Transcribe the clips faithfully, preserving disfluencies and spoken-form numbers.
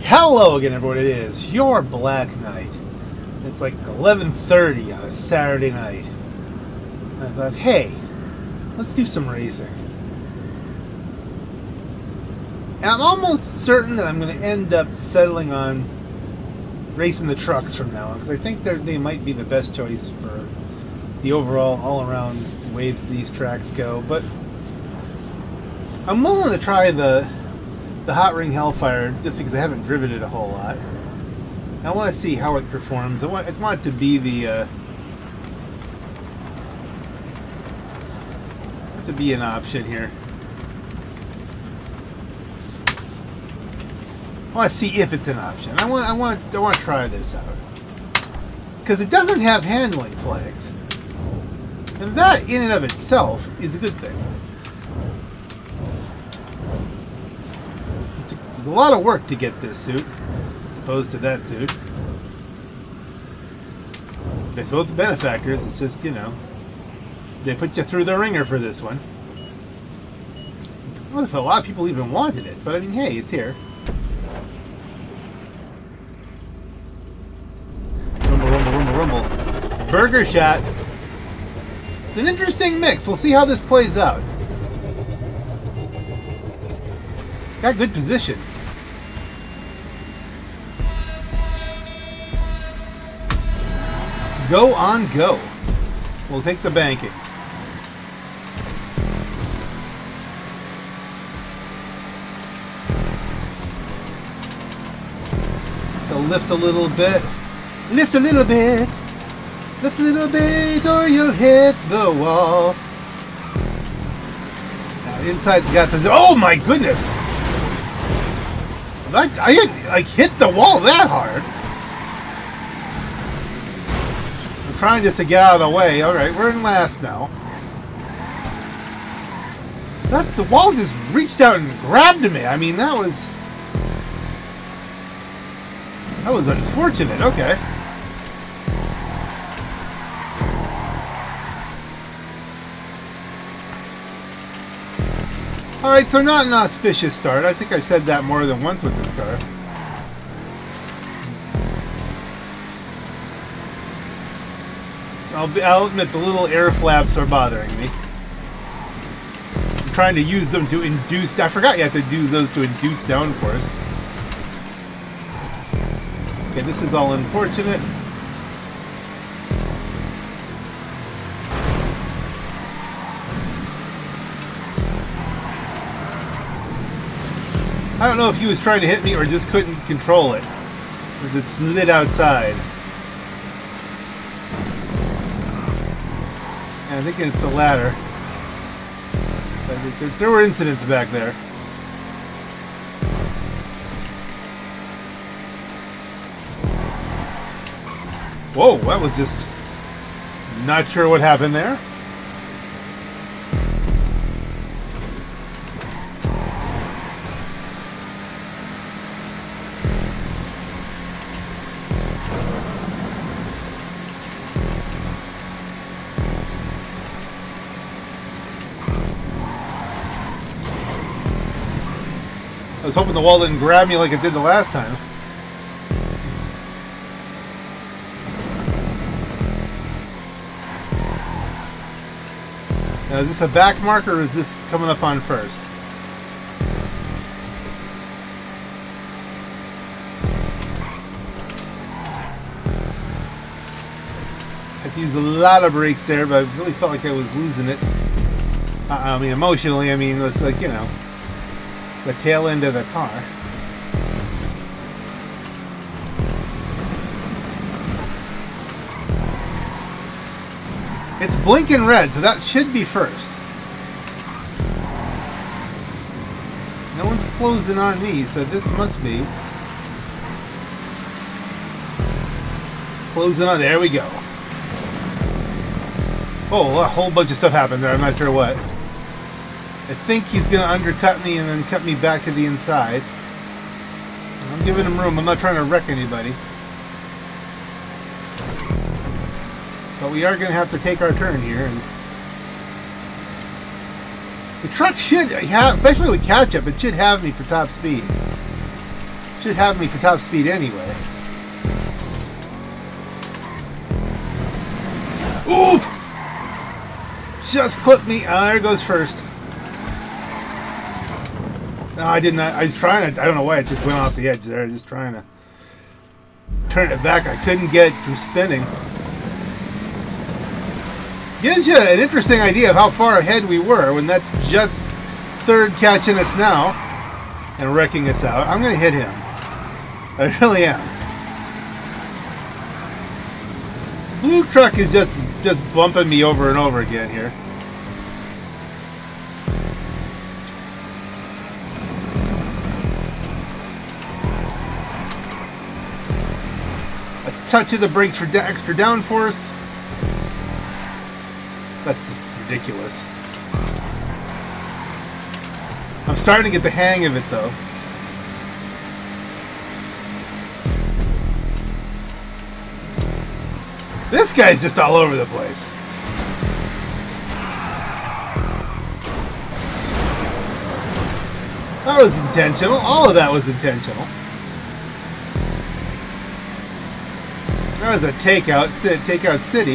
Hello again, everyone. It is your Black Knight. It's like eleven thirty on a Saturday night. And I thought, hey, let's do some racing. And I'm almost certain that I'm going to end up settling on racing the trucks from now on, because I think they might be the best choice for the overall, all-around way that these tracks go. But I'm willing to try the the Hotring Hellfire just because I haven't driven it a whole lot. I want to see how it performs. I want, I want it to be the uh, to be an option here. I want to see if it's an option. I want I want I want to try this out because it doesn't have handling flags, and that in and of itself is a good thing. There's a lot of work to get this suit, as opposed to that suit. It's both the benefactors. It's just, you know, they put you through the ringer for this one. I don't know if a lot of people even wanted it, but I mean, hey, it's here. Rumble, rumble, rumble, rumble. Burger shot. It's an interesting mix. We'll see how this plays out. Got good position. Go on go. We'll take the banking. So lift a little bit. Lift a little bit. Lift a little bit or you'll hit the wall. Now, inside's got the... Oh my goodness! I, I didn't like hit the wall that hard. I'm trying just to get out of the way. Alright, we're in last now. That the wall just reached out and grabbed me. I mean, that was that was unfortunate. Okay. Alright, so not an auspicious start. I think I've said that more than once with this car. I'll, be, I'll admit the little air flaps are bothering me. I'm trying to use them to induce... I forgot you have to do those to induce downforce. Okay, this is all unfortunate. I don't know if he was trying to hit me or just couldn't control it, because it slid outside. And I think it's the latter. But there were incidents back there. Whoa, that was just... Not sure what happened there. I was hoping the wall didn't grab me like it did the last time. Now, is this a back marker or is this coming up on first? I had to use a lot of brakes there, but I really felt like I was losing it. Uh, I mean, emotionally, I mean, it's like, you know, the tail end of the car. It's blinking red, so that should be first. No one's closing on me, so this must be closing on. There we go. Oh, a whole bunch of stuff happened there. I'm not sure what. I think he's going to undercut me and then cut me back to the inside. I'm giving him room. I'm not trying to wreck anybody. But we are going to have to take our turn here. And the truck should have, especially with catch-up, it should have me for top speed. Should have me for top speed anyway. Oof! Just clipped me. Ah, there goes first. No, I did not. I was trying to. I don't know why it just went off the edge there. Just trying to turn it back. I couldn't get it from spinning. Gives you an interesting idea of how far ahead we were when that's just third catching us now and wrecking us out. I'm going to hit him. I really am. Blue truck is just just bumping me over and over again here. Touch of the brakes for extra downforce. That's just ridiculous. I'm starting to get the hang of it though. This guy's just all over the place. That was intentional. All of that was intentional. That was a takeout, takeout city.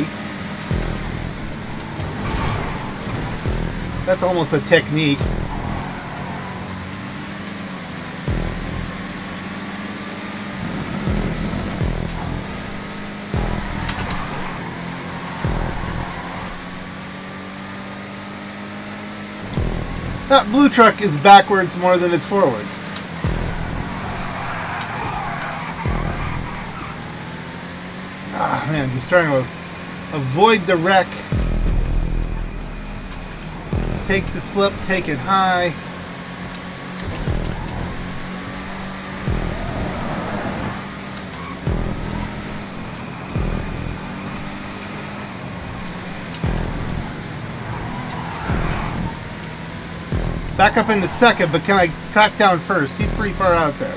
That's almost a technique. That blue truck is backwards more than it's forwards. Ah, man, just trying to avoid the wreck. Take the slip, take it high. Back up into second, but can I track down first? He's pretty far out there.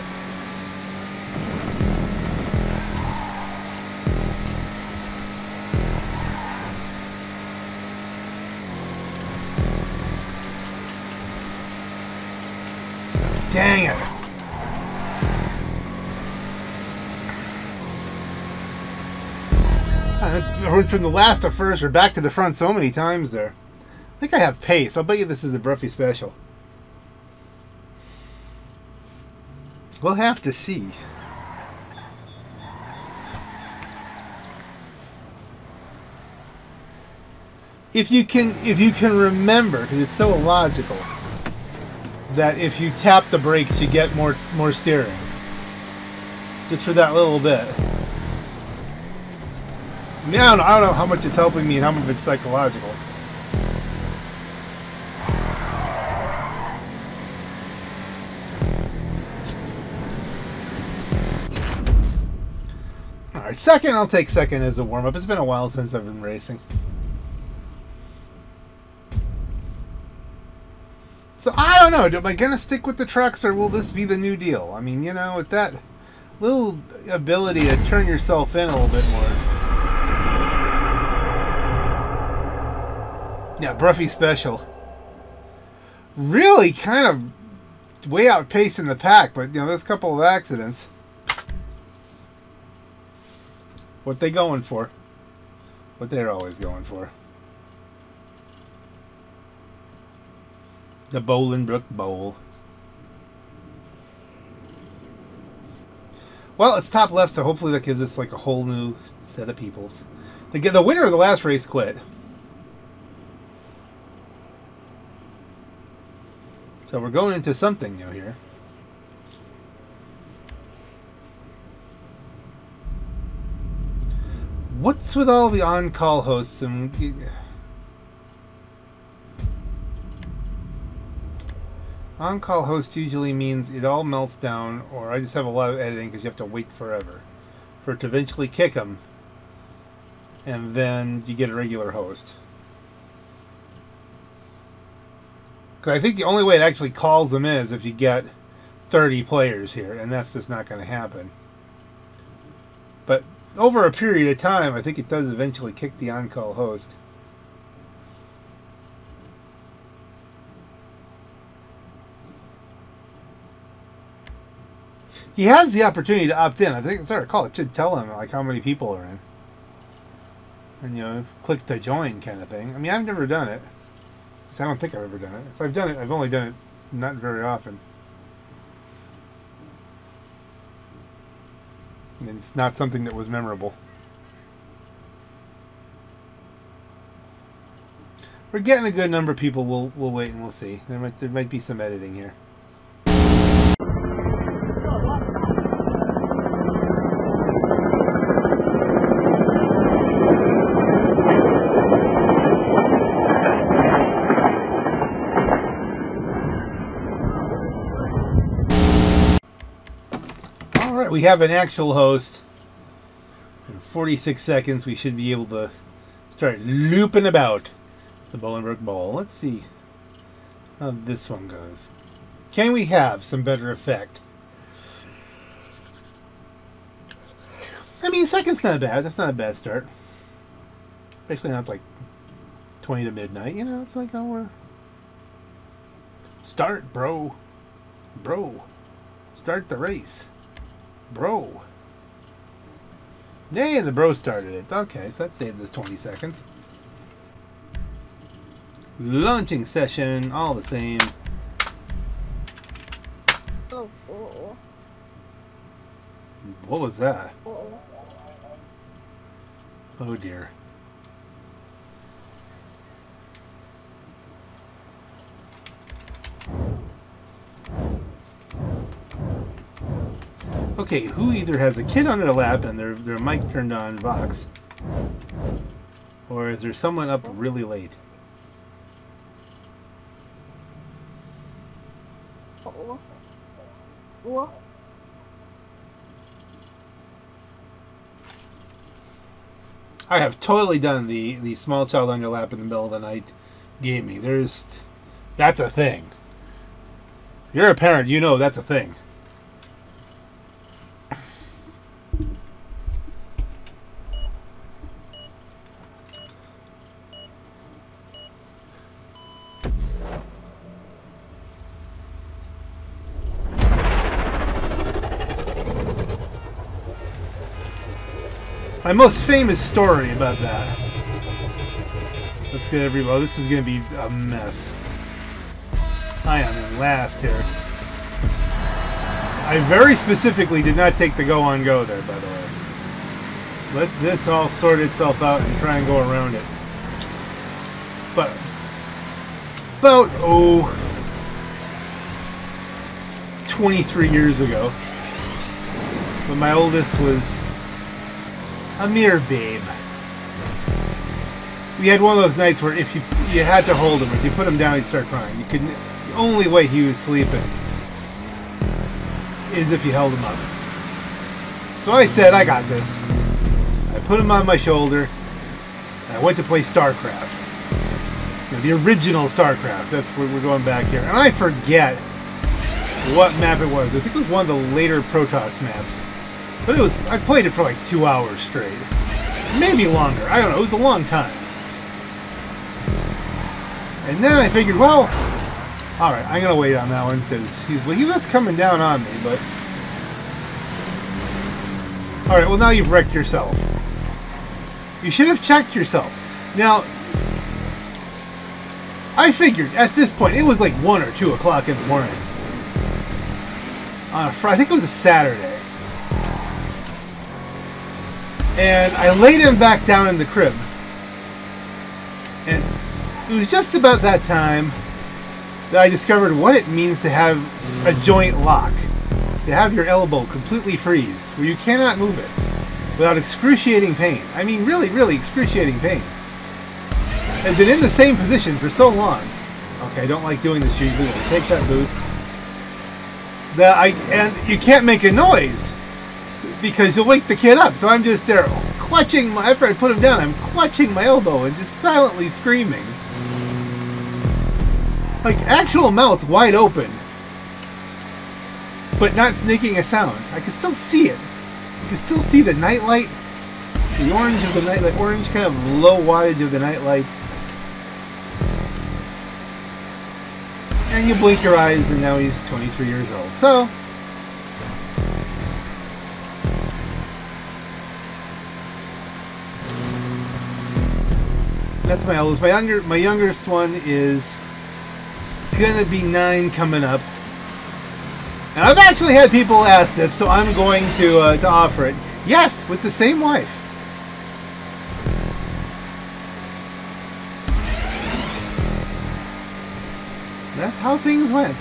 Dang it. I went from the last to first or back to the front so many times there. I think I have pace. I'll bet you this is a Bruffy special. We'll have to see. If you can, if you can remember, because it's so illogical, that if you tap the brakes, you get more more steering. Just for that little bit. I mean, I don't know, I don't know how much it's helping me and how much it's psychological. Alright, second, I'll take second as a warm-up. It's been a while since I've been racing. So, I don't know. Am I going to stick with the trucks or will this be the new deal? I mean, you know, with that little ability to turn yourself in a little bit more. Yeah, Bruffy special. Really kind of way outpacing the pack, but, you know, there's a couple of accidents. What they going for? What they're always going for. The Bolingbrook Bowl. Well, it's top left, so hopefully that gives us like a whole new set of peoples. The, the winner of the last race quit. So we're going into something new here. What's with all the on-call hosts and... On-call host usually means it all melts down, or I just have a lot of editing because you have to wait forever for it to eventually kick them, and then you get a regular host. Because I think the only way it actually calls them in is if you get thirty players here, and that's just not going to happen. But over a period of time, I think it does eventually kick the on-call host. He has the opportunity to opt in. I think, as I recall, it should tell him like how many people are in. And, you know, click to join kind of thing. I mean, I've never done it. I don't think I've ever done it. If I've done it, I've only done it not very often. I mean, it's not something that was memorable. We're getting a good number of people. We'll we'll wait and we'll see. There might there might be some editing here. All right, we have an actual host. In forty-six seconds, we should be able to start looping about the Bolingbroke Bowl. Let's see how this one goes. Can we have some better effect? I mean, second's not bad. That's not a bad start. Especially now it's like twenty to midnight. You know, it's like, oh, we're... Start, bro. Bro. Start the race. Bro. Yay, and the bro started it. Okay, so that saved us twenty seconds. Launching session, all the same. Oh, oh. What was that? Oh. Oh dear. Okay, who either has a kid on their lap and their their mic turned on Vox, or is there someone up really late? Oh. Oh. I have totally done the the small child on your lap in the middle of the night gaming. There's that's a thing. If you're a parent, you know that's a thing. My most famous story about that. Let's get everybody. This is going to be a mess. I am in last here. I very specifically did not take the go on go there, by the way. Let this all sort itself out and try and go around it. But about oh twenty-three years ago, when my oldest was a mere babe. We had one of those nights where if you you had to hold him, if you put him down, he'd start crying. You couldn't. The only way he was sleeping is if you held him up. So I said, I got this. I put him on my shoulder, and I went to play StarCraft. You know, the original StarCraft. That's where we're going back here. And I forget what map it was. I think it was one of the later Protoss maps. But it was, I played it for like two hours straight. Maybe longer. I don't know. It was a long time. And then I figured, well, alright, I'm going to wait on that one because he's, well, he was coming down on me, but... Alright, well now you've wrecked yourself. You should have checked yourself. Now, I figured at this point, it was like one or two o'clock in the morning. On a Friday, I think it was a Saturday. And I laid him back down in the crib. And it was just about that time that I discovered what it means to have a joint lock. To have your elbow completely freeze, where you cannot move it without excruciating pain. I mean, really, really excruciating pain. I've been in the same position for so long. Okay, I don't like doing this usually. Take that boost. That I, and you can't make a noise because you'll wake the kid up. So I'm just there clutching my, after I put him down, I'm clutching my elbow and just silently screaming. Like actual mouth wide open, but not making a sound. I can still see it. You can still see the nightlight, the orange of the nightlight, orange kind of low wattage of the nightlight. And you blink your eyes and now he's twenty-three years old. So, That's my oldest. My younger, my youngest one is gonna be nine coming up. And I've actually had people ask this, so I'm going to uh, to offer it. Yes, with the same wife. That's how things went.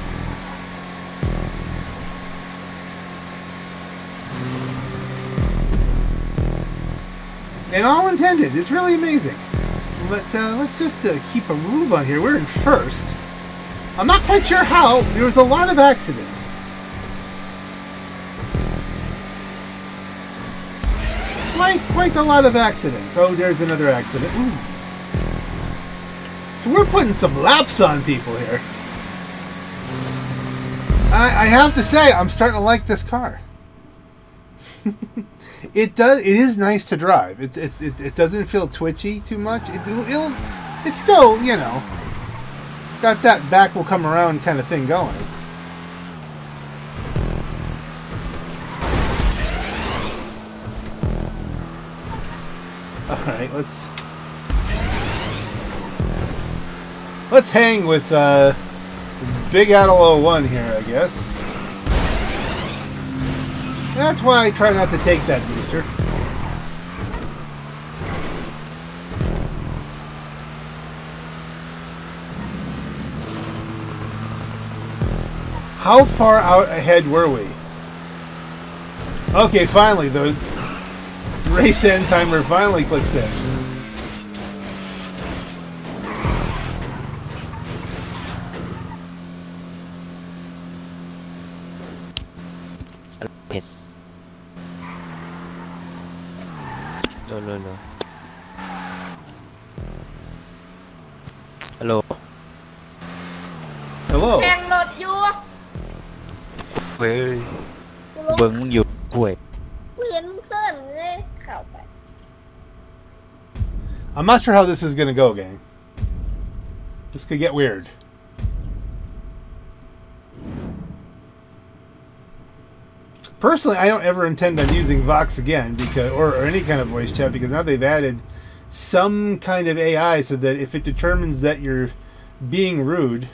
And all intended. It's really amazing. But uh, let's just uh, keep a move on here. We're in first. I'm not quite sure how. There was a lot of accidents. Quite, quite a lot of accidents. Oh, there's another accident. Ooh. So we're putting some laps on people here. I, I have to say, I'm starting to like this car. It does. It is nice to drive. It it's, it it doesn't feel twitchy too much. It, it'll. It's still, you know, got that back will come around kind of thing going. All right, let's let's hang with uh, Big Adel oh one here, I guess. That's why I try not to take that booster. How far out ahead were we? Okay, finally, the race end timer finally clicks in. No, no, no. Hello. Hello. แข่งรถอยู่เฮ้ยเบิ้งมึงอยู่ห่วยเพื่อนมึงเส้นเลยเข้าไป I'm not sure how this is going to go, gang. This could get weird. Personally, I don't ever intend on using Vox again, because or, or any kind of voice chat, because now they've added some kind of A I so that if it determines that you're being rude.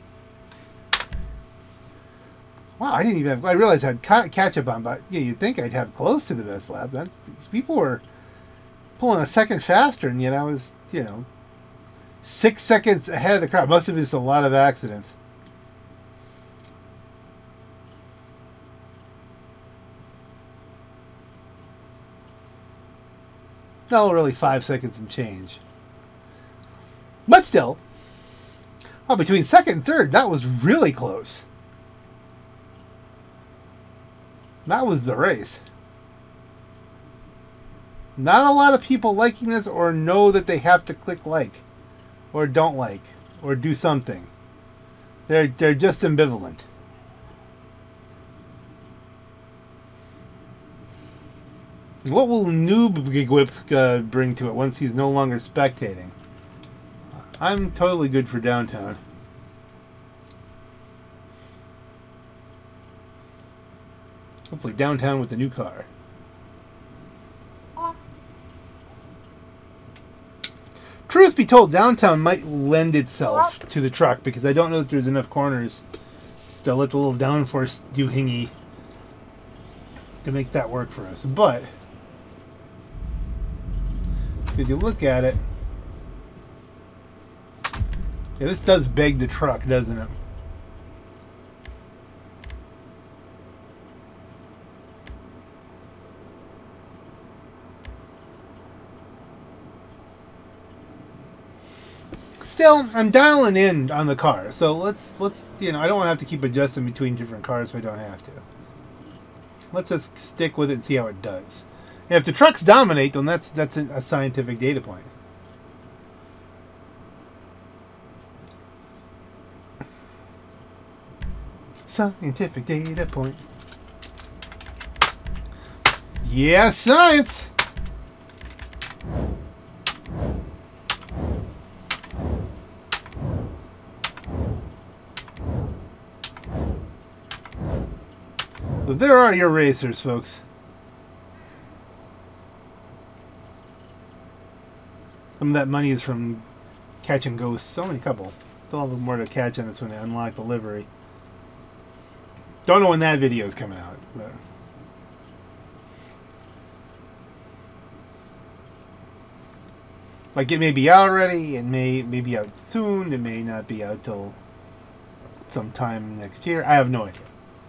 Wow, I didn't even have. I realized I had ca catch up on, but yeah, you'd think I'd have close to the best lap. That, these people were pulling a second faster, and yet I was, you know, six seconds ahead of the crowd. Must have been just a lot of accidents. No, really five seconds and change. But still, oh, between second and third, that was really close. That was the race. Not a lot of people liking this or know that they have to click like or don't like or do something. They're, they're just ambivalent. What will Noob Whip uh, bring to it once he's no longer spectating? I'm totally good for downtown. Hopefully downtown with the new car. Truth be told, downtown might lend itself to the truck because I don't know if there's enough corners to let the little downforce do hingy to make that work for us. But if you look at it, yeah, this does beg the truck, doesn't it? Still, I'm dialing in on the car, so let's let's you know I don't want to have to keep adjusting between different cars if I don't have to. Let's just stick with it and see how it does. And if the trucks dominate, then that's that's a scientific data point. Scientific data point. Yeah, science. Well, there are your racers, folks. Some of that money is from catching ghosts. Only a couple. Still a little more to catch on this when I unlock the livery. Don't know when that video is coming out. But like, it may be out already. It may, may be out soon. It may not be out till sometime next year. I have no idea.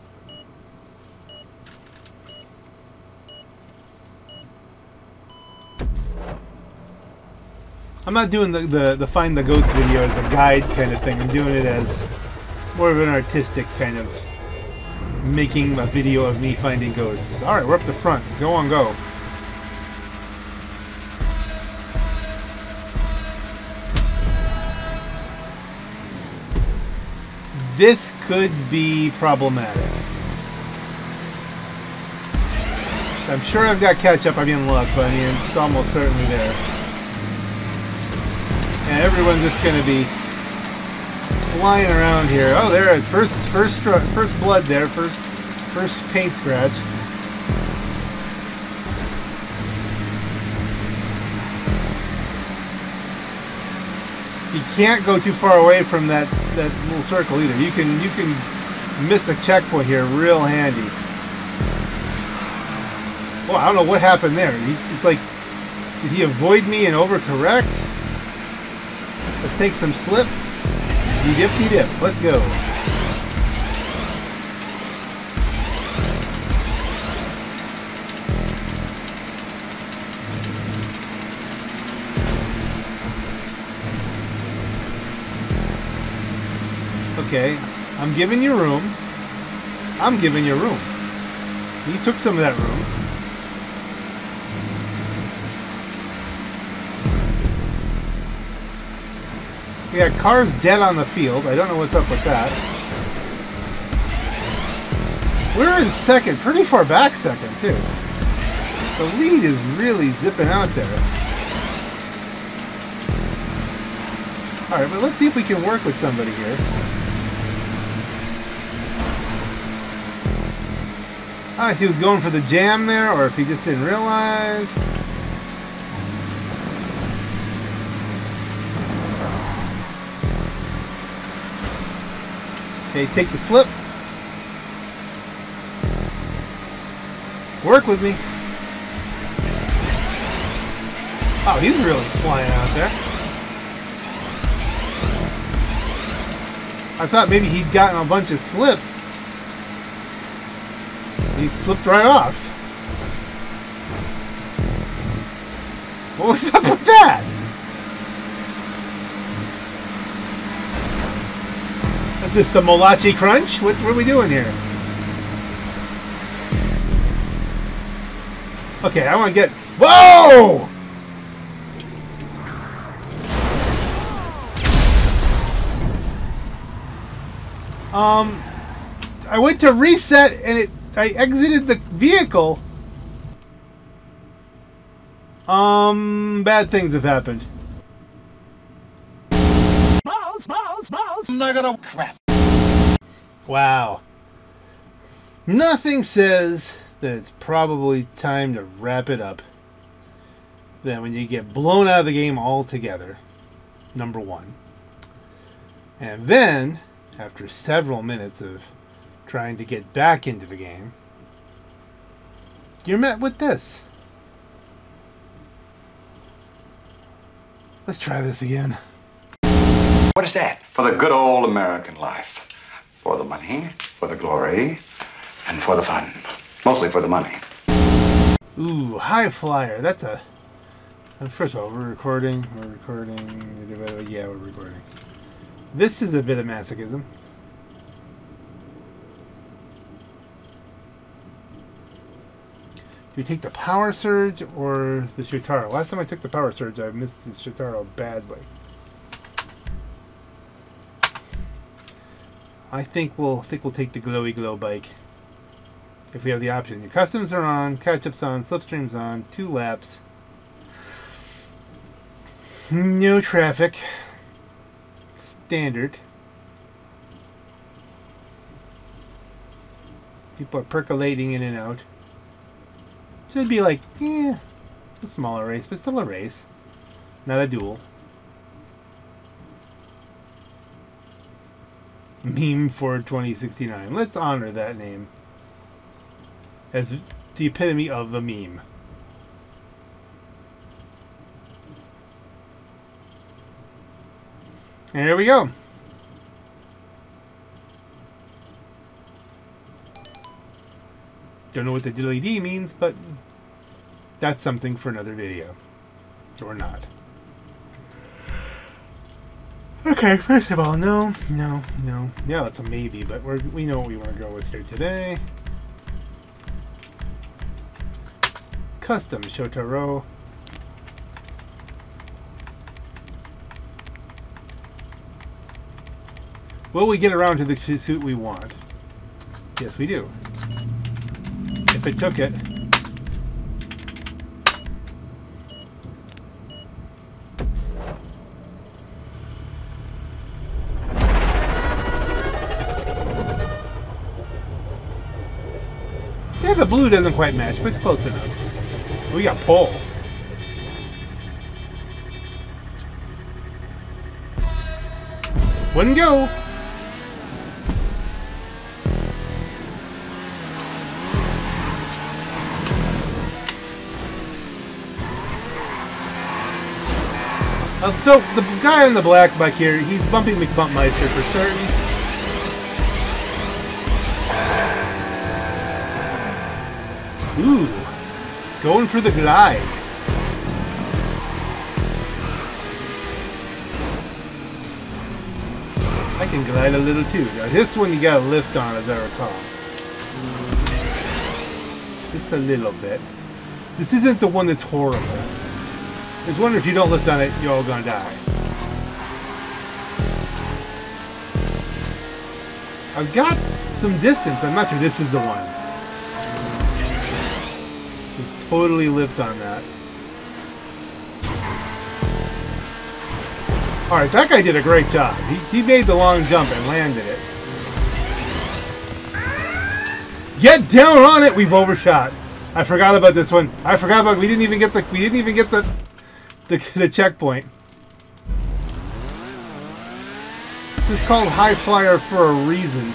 I'm not doing the, the, the find the ghost video as a guide kind of thing. I'm doing it as more of an artistic kind of making a video of me finding ghosts. Alright, we're up the front. Go on, go. This could be problematic. I'm sure I've got catch-up. I'm in luck, but I mean, it's almost certainly there. And everyone's just going to be flying around here. Oh, there! At first, first, first blood there. First, first paint scratch. You can't go too far away from that that little circle either. You can you can miss a checkpoint here, real handy. Well, I don't know what happened there. He, it's like, did he avoid me and overcorrect? Let's take some slip. De-dip-de-dip. Let's go. Okay, I'm giving you room. I'm giving you room. You took some of that room. We got cars dead on the field. I don't know what's up with that. We're in second, pretty far back second too. The lead is really zipping out there. Alright, but let's see if we can work with somebody here. I don't know if he was going for the jam there, or if he just didn't realize. Okay, take the slip. Work with me. Oh, he's really flying out there. I thought maybe he'd gotten a bunch of slip. He slipped right off. What was up with that? Is this the Malachi Crunch? What, what are we doing here? Okay, I want to get... Whoa! Um, I went to reset and it... I exited the vehicle. Um, bad things have happened. Balls, balls, balls. I'm not gonna crap. Wow. Nothing says that it's probably time to wrap it up than when you get blown out of the game altogether. Number one. And then, after several minutes of trying to get back into the game, you're met with this. Let's try this again. What is that? For the good old American life. For the money, for the glory, and for the fun. Mostly for the money. Ooh, high flyer. That's a... First of all, we're recording. We're recording. Yeah, we're recording. This is a bit of masochism. Do you take the power surge or the Shotaro? Last time I took the power surge, I missed the Shotaro badly. I think we'll think we'll take the glowy glow bike if we have the option. Your customs are on, catch-up's on, slipstream's on, two laps, no traffic, standard. People are percolating in and out. Should be like, eh, a smaller race, but still a race. not a duel. Meme for twenty sixty-nine. Let's honor that name as the epitome of a meme. And here we go. Don't know what the diddly D means, but that's something for another video. Or not. Okay, first of all, no, no, no. Yeah, it's a maybe, but we're, we know what we want to go with here today. Custom Shotaro. Will we get around to the suit we want? Yes, we do. If it took it. Yeah, the blue doesn't quite match, but it's close enough. We got pole. Wouldn't go. Uh, so the guy in the black back here, he's bumping McBumpmeister for certain. Ooh, going for the glide. I can glide a little too. Now this one you got a lift on, as I recall. Just a little bit. This isn't the one that's horrible. I was wondering if you don't lift on it, you're all gonna die. I've got some distance. I'm not sure this is the one. Just totally lift on that. Alright, that guy did a great job. He, he made the long jump and landed it. Get down on it! We've overshot. I forgot about this one. I forgot about we didn't even get the we didn't even get the the, the checkpoint. This is called High Flyer for a reason.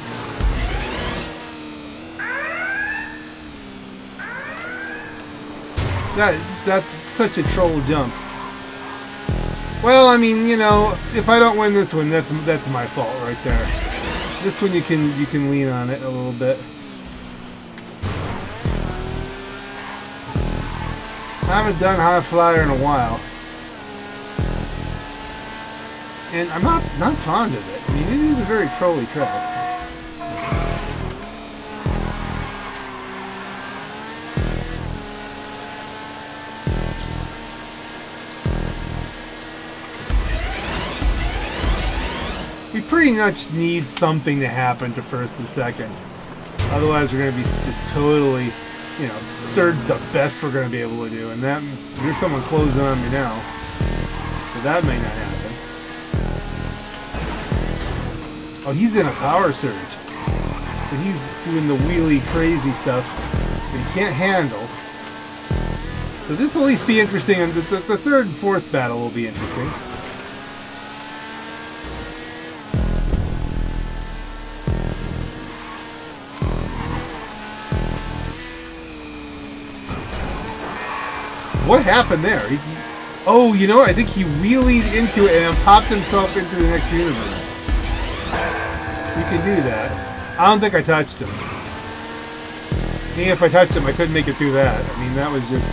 That that's such a troll jump. Well, I mean, you know, if I don't win this one, that's that's my fault right there. This one you can you can lean on it a little bit. I haven't done High Flyer in a while. And I'm not not fond of it. I mean, it is a very trolly track. We pretty much need something to happen to first and second. Otherwise, we're going to be just totally, you know, third's the best we're going to be able to do. And that, there's someone closing on me now. So that may not happen. Oh, he's in a power surge. And he's doing the wheelie crazy stuff that he can't handle. So this will at least be interesting. And the, the, the third and fourth battle will be interesting. What happened there? He, he, oh, you know what? I think he wheelied into it and popped himself into the next universe. You can do that. I don't think I touched him. Even if I touched him, I couldn't make it through that. I mean, that was just...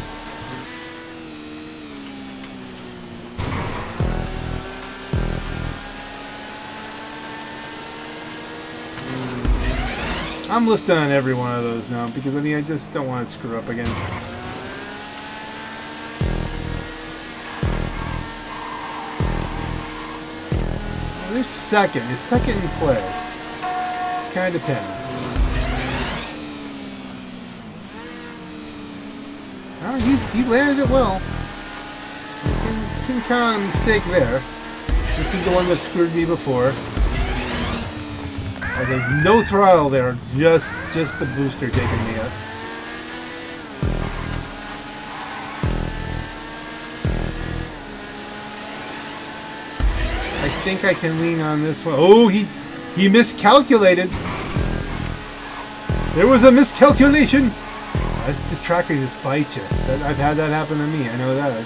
I'm lifting on every one of those now because, I mean, I just don't want to screw up again. There's second. Is second in play? Kind of depends. Oh, he, he landed it well. You can, can count on a mistake there. This is the one that screwed me before. Oh, there's no throttle there. Just, just the booster taking me up. think I can lean on this one. Oh, he he miscalculated. There was a miscalculation. This, this tracker just bites you. That, I've had that happen to me. I know that.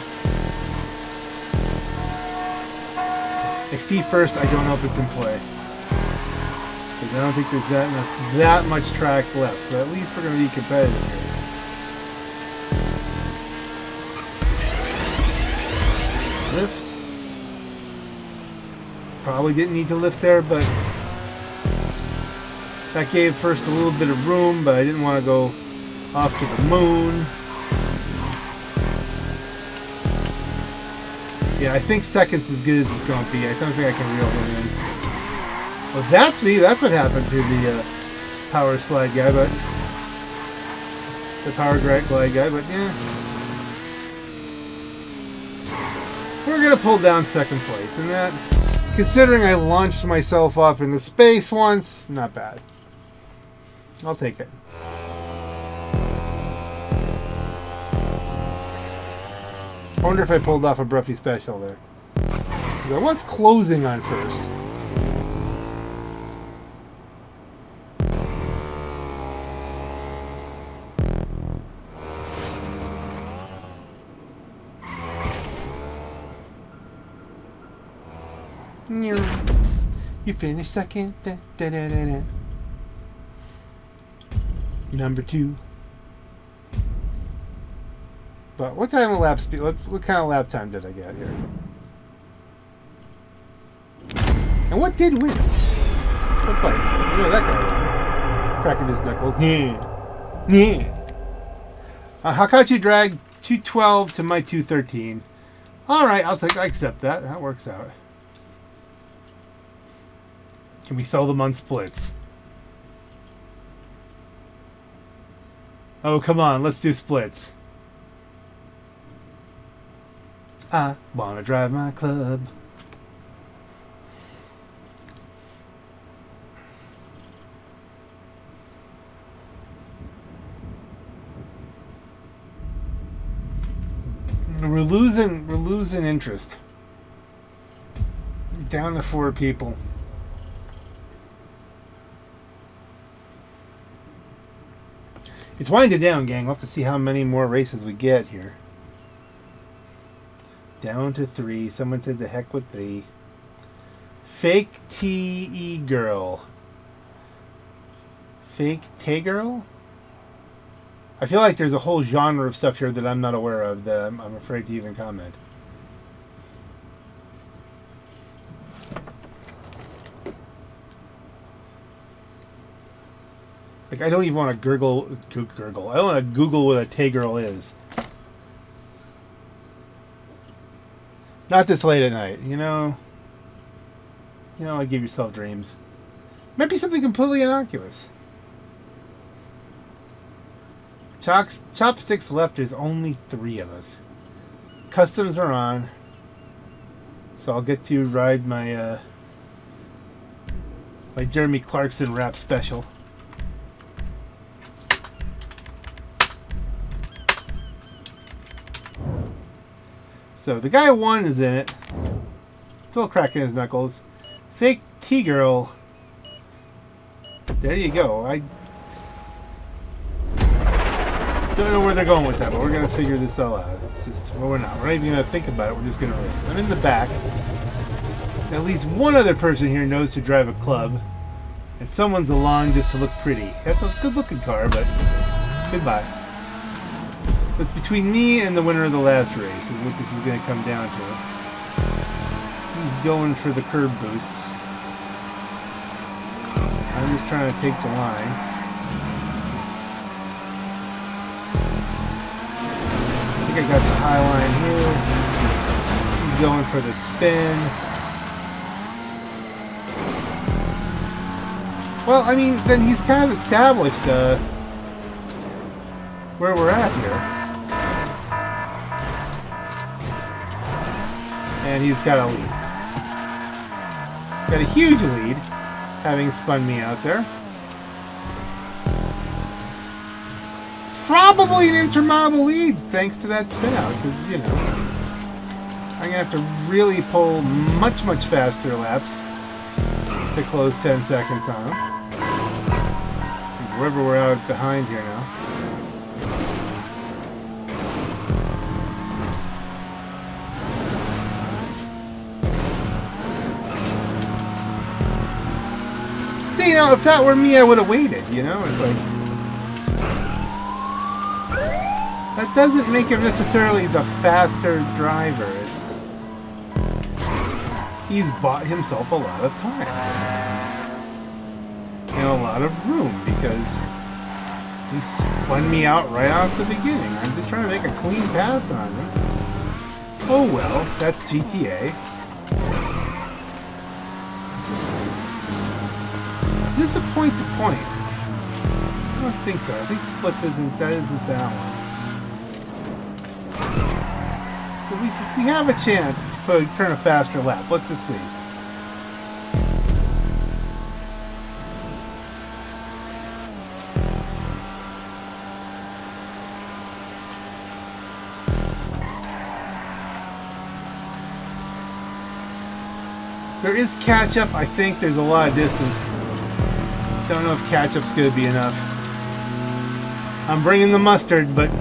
I see first. I don't know if it's in play. Because I don't think there's that enough, that much track left. But at least we're going to be competitive here. Lift. Probably didn't need to lift there, but that gave first a little bit of room, but I didn't want to go off to the moon. Yeah, I think second's as good as it's going to be. I don't think I can reel him in. Well, that's me. That's what happened to the uh, power slide guy, but the power glide guy, but yeah. We're going to pull down second place, and that, considering I launched myself off into space once, not bad. I'll take it. I wonder if I pulled off a Bruffy special there. I was closing on first. You finished second. Da, da, da, da, da. Number two. But what time of lap speed? What, what kind of lap time did I get here? And what did win? What bike? You know that guy. Cracking his knuckles. Yeah. Yeah. Uh, how about you drag two twelve to my two thirteen? All right, I'll take. I accept that. That works out. Can we sell them on splits? Oh, come on. Let's do splits. I want to drive my club. We're losing, we're losing interest. Down to four people. It's winding down, gang. We'll have to see how many more races we get here. Down to three. Someone said the heck with the fake T E girl. Fake T girl? I feel like there's a whole genre of stuff here that I'm not aware of that I'm, I'm afraid to even comment. Like, I don't even want to gurgle, gurgle. I don't want to Google what a Tay-girl is. Not this late at night, you know? You know, I give yourself dreams. Might be something completely innocuous. Chops, chopsticks left, there's only three of us. Customs are on. So I'll get to ride my, uh... my Jeremy Clarkson rap special. So the guy one is in it. Still cracking his knuckles. Fake T-girl. There you go. I don't know where they're going with that, but we're going to figure this all out. It's just, well, we're not. We're not even going to think about it. We're just going to race. I'm in the back. At least one other person here knows to drive a club. And someone's along just to look pretty. That's a good-looking car, but goodbye. It's between me and the winner of the last race is what this is going to come down to. He's going for the curb boosts. I'm just trying to take the line. I think I got the high line here. He's going for the spin. Well, I mean, then he's kind of established uh, where we're at here. And he's got a lead. Got a huge lead, having spun me out there. Probably an insurmountable lead, thanks to that spin out, because, you know, I'm gonna have to really pull much, much faster laps to close ten seconds on them. Wherever we're out behind here now. See, you know, if that were me, I would have waited, you know? It's like... That doesn't make him necessarily the faster driver. It's... He's bought himself a lot of time. And a lot of room, because he spun me out right off the beginning. I'm just trying to make a clean pass on him. Oh well, that's G T A. Is this a point to point? I don't think so. I think splits isn't that isn't that one. So we, if we have a chance to put, turn a faster lap, let's just see. There is catch-up. I think there's a lot of distance. Don't know if catch-up's going to be enough. I'm bringing the mustard, but...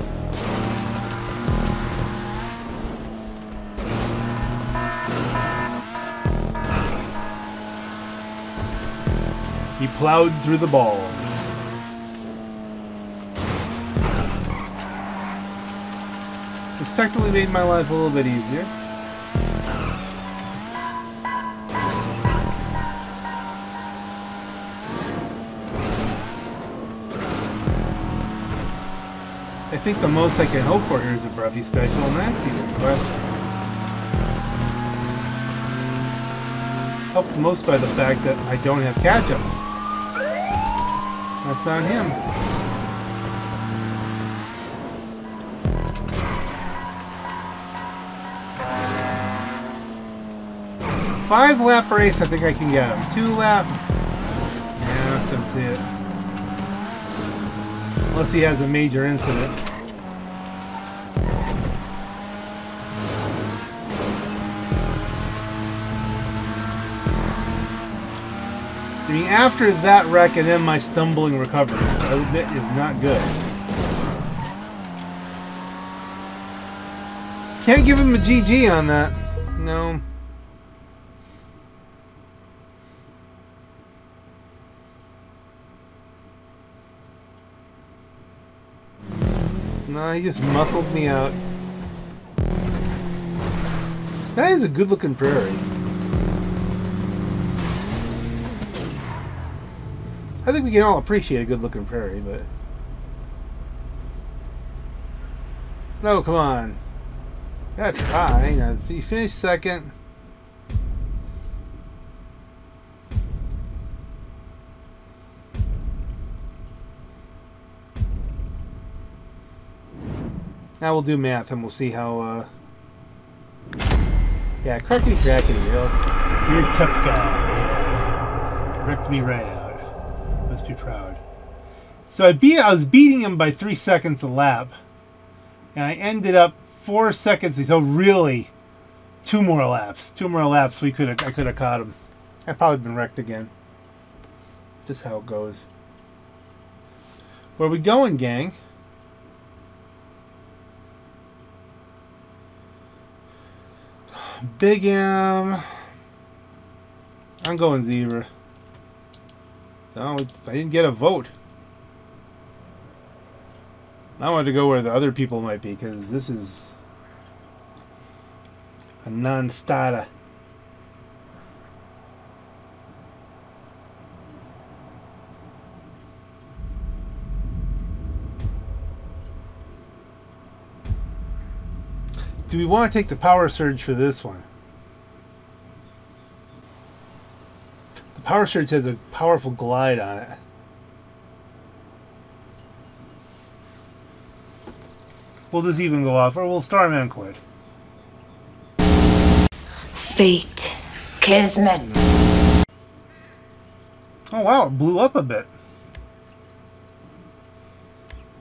He plowed through the balls. It's technically made my life a little bit easier. I think the most I can hope for here is a Bruffy special, and that's even better. Helped most by the fact that I don't have catch-up. That's on him. Five lap race, I think I can get him. Two lap. Yeah, I don't see it. Unless he has a major incident. I mean, after that wreck and then my stumbling recovery, I admit, is not good. Can't give him a G G on that. No. No, he just muscled me out. That is a good-looking prairie. I think we can all appreciate a good-looking prairie, but... No, come on. Gotta try. Now, if you finish second... Now we'll do math and we'll see how, uh... Yeah, crackety crackety, girls. You're a tough guy. Wrecked me right out. Must be proud. So I beat I was beating him by three seconds a lap. And I ended up four seconds. So really two more laps. Two more laps we could have I could have caught him. I've probably been wrecked again. Just how it goes. Where we going, gang? Big M. I'm going zebra. No, I didn't get a vote. I wanted to go where the other people might be because this is a non-starter. Do we want to take the power surge for this one? The power surge has a powerful glide on it. Will this even go off, or will Starman quit? Fate. Kismet. Oh wow, it blew up a bit.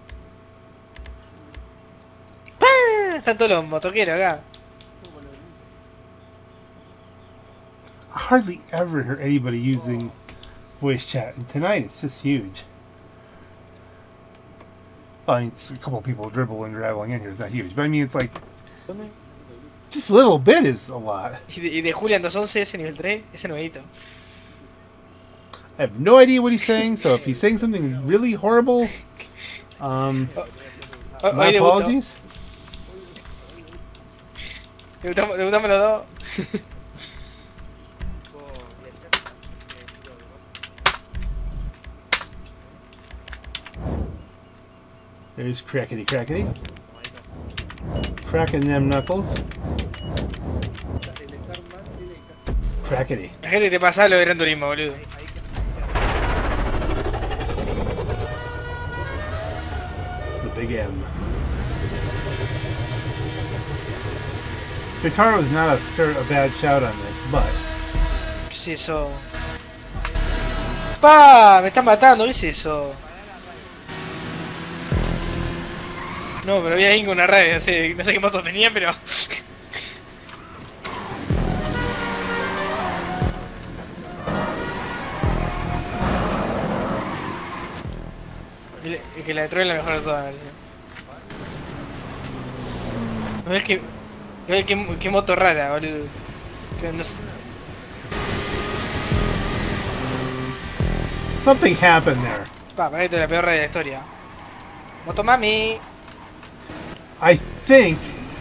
Tanto los motoqueros acá. hardly ever hear anybody using voice chat, and tonight it's just huge. Well, I mean, it's a couple of people dribbling and traveling in here. It's not huge, but I mean, it's like just a little bit is a lot. Y de, y de Julian dos once, ese nivel tres, ese nuevito. I have no idea what he's saying, so if he's saying something really horrible, um, O- my hoy debutó. apologies. Debutamos, debutamos los dos. There's crackety crackety. Cracking them knuckles. Crackety. La gente que te pasa lo de Gran Turismo, boludo. The big M. Guitar was not a, fair, a bad shout on this, but ¿Qué es eso? ¡Pa! Me están matando, ¿qué es eso? No, pero había ahí con una radio, no sé, no sé qué moto tenía, pero... El, el que la de Troy es la mejor de todas, me parece. No ves que... No ves qué, qué moto rara, boludo. Que no sé... something happened there. Pa, para esto es la peor radio de la historia. Motomami. I think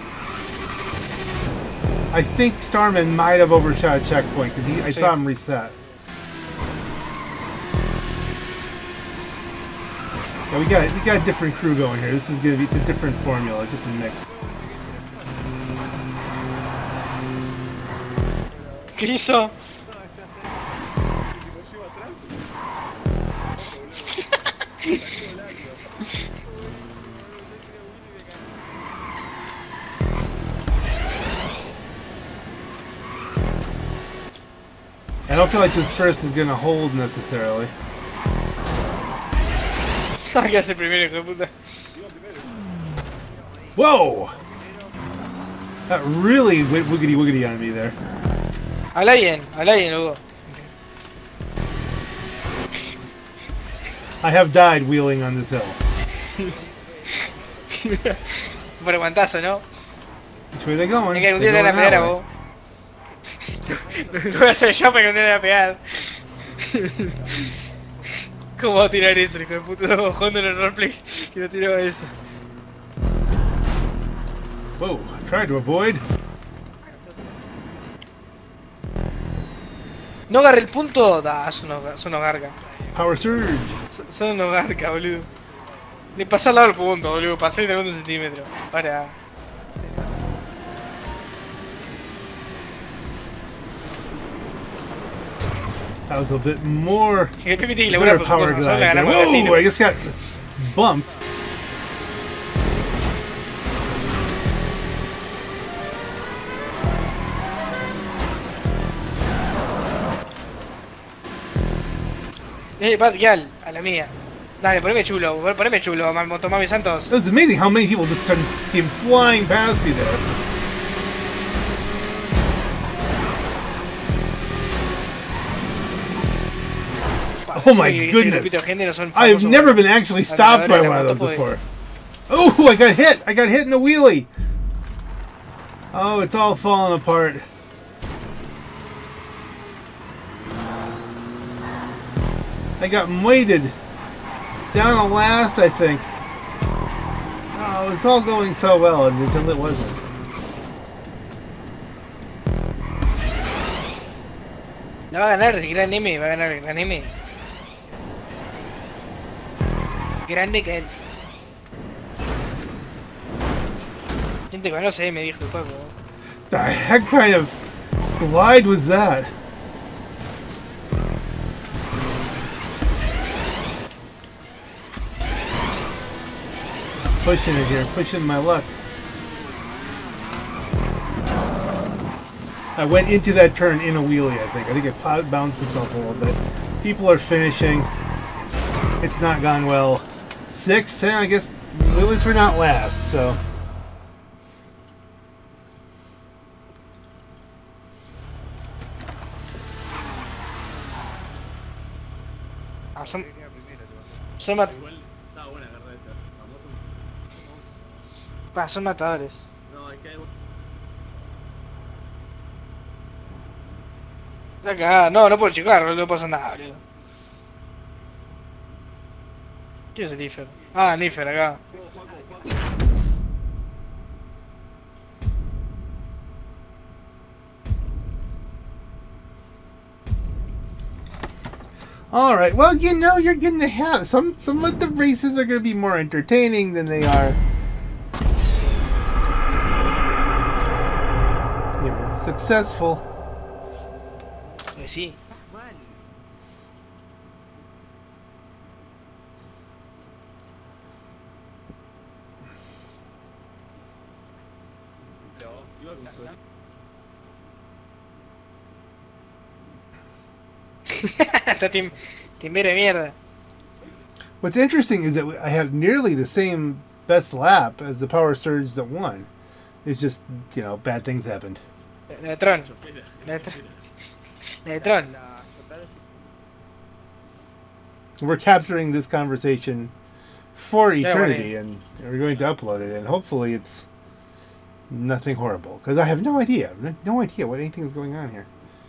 I think Starman might have overshot a checkpoint because I Sí. saw him reset. Yeah, we got we got a different crew going here. This is gonna be it's a different formula, a different mix. ¿Qué hizo? I don't feel like this first is gonna hold necessarily. ¿Qué hace primero, hijo de puta? Whoa! That really went wiggity wiggity on me there. Habla bien, habla bien, loco. I have died wheeling on this hill. Por el guantazo, ¿no? Which way are they going? Es que algún They're día te van a going pegar a that way. vos. Lo voy a hacer yo para que un día te van a pegar. ¿Cómo va a tirar eso, hijo de puta? Estamos jugando en el roleplay y no tiraba eso. Whoa, I tried to avoid. No agarré el punto. Da, son unos, son unos garga. Power surge. Son, son unos garga, boludo. Ni pasé al lado del punto, boludo. Pasé el segundo centímetro. Para. That was a bit more. Que Pepe tiene que laburar better por su power cosa. Nosotros la glide. ganamos al Whoa! latino. I just got bumped. Eh, Pat, Gial, a la mía. Dale, poneme chulo, poneme chulo, Motomami Santos. It was amazing how many people just started came flying past me there. Oh my goodness! I have never been actually stopped by one of those before. Oh, I got hit! I got hit in a wheelie! Oh, it's all falling apart. I got weighted down to last, I think. Oh, it's all going so well until it wasn't. La va a ganar, el gran M, va a ganar el gran M. Grande que él. Gente que conoce, me dijo el juego. The heck kind of glide was that? Pushing it here, pushing my luck. I went into that turn in a wheelie, I think. I think it pot bounced itself a little bit. People are finishing. It's not gone well. Six, ten, I guess. At least we're not last, so. son... Son, mat... Pa, son matadores. Está cagada. No, no puedo checar, no pasa nada, boludo. ¿Qué es el Nifer? Ah, Nifer acá. All right. Well, you know, you're going to have some. Some of the races are going to be more entertaining than they are, you know, successful. Pues sí. Está tim, timbere mierda. What's interesting is that I have nearly the same best lap as the Power Surge that won. It's just, you know, bad things happened. Neutron. Neutron. We're capturing this conversation for Yeah, eternity, well, and we're going to upload it, and hopefully it's nothing horrible, because I have no idea, no idea what anything is going on here.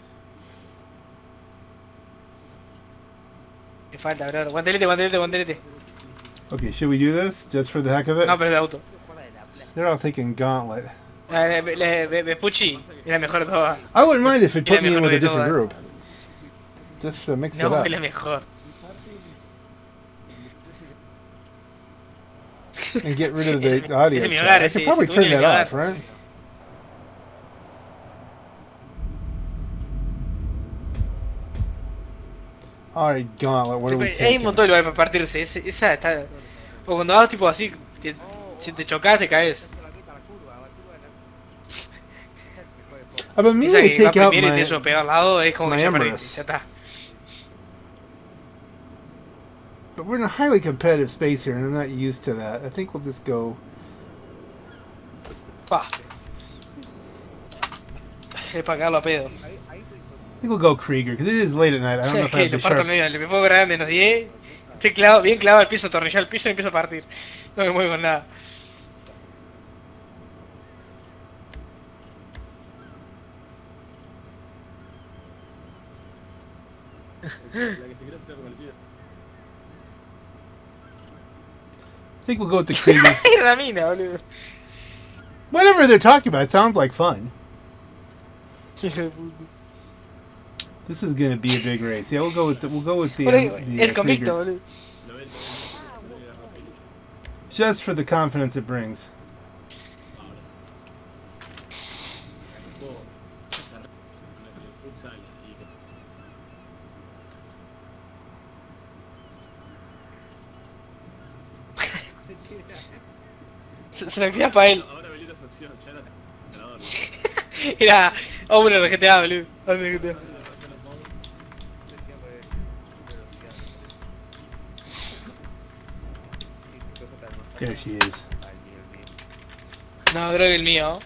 Te falta, bro. Guantelete, guantelete, guantelete. Okay, should we do this just for the heck of it? No, pero es de auto. They're all thinking Gauntlet. Eh, le- le- Vespucci es la mejor de todas. I wouldn't mind if it Era put me in mejor with a de different todas. group, just to mix it No, up. es la mejor. And get rid of Ese- the audio. ese mi chat. hogar, I ese- could probably ese turn túnel that es mi off, right? Alright, Gauntlet, what are we Hay un taking? montón de lugar para partirse. Ese- esa está. O cuando vas tipo así, te- si te chocas, te caes. I've been Esa meaning to que va take out primero y my, te eso pegado al lado es como my que ya Empress. perdiste, ya está. but we're in a highly competitive space here, and I'm not used to that. I think we'll just go. Pa. Es para cagarlo a pedo. I think we'll go Krieger because it is late at night. I don't know if I Que have te the parto sharp. al medio, le puedo grabar menos diez. Estoy clavado, bien clavado al piso, atornillado al piso y empiezo a partir. No me muevo con nada. I think we'll go with the Krieger. Ay, Ramina, boludo. Whatever they're talking about, it sounds like fun. This is going to be a big race. Yeah, we'll go with the, we'll go with the, Boludo, um, the el uh, convicto, Krieger. boludo. Just for the confidence it brings. Se, se lo queda para él. Era hombre de G T A, boludo. Hombre de G T A. There she is. No, creo que el mío.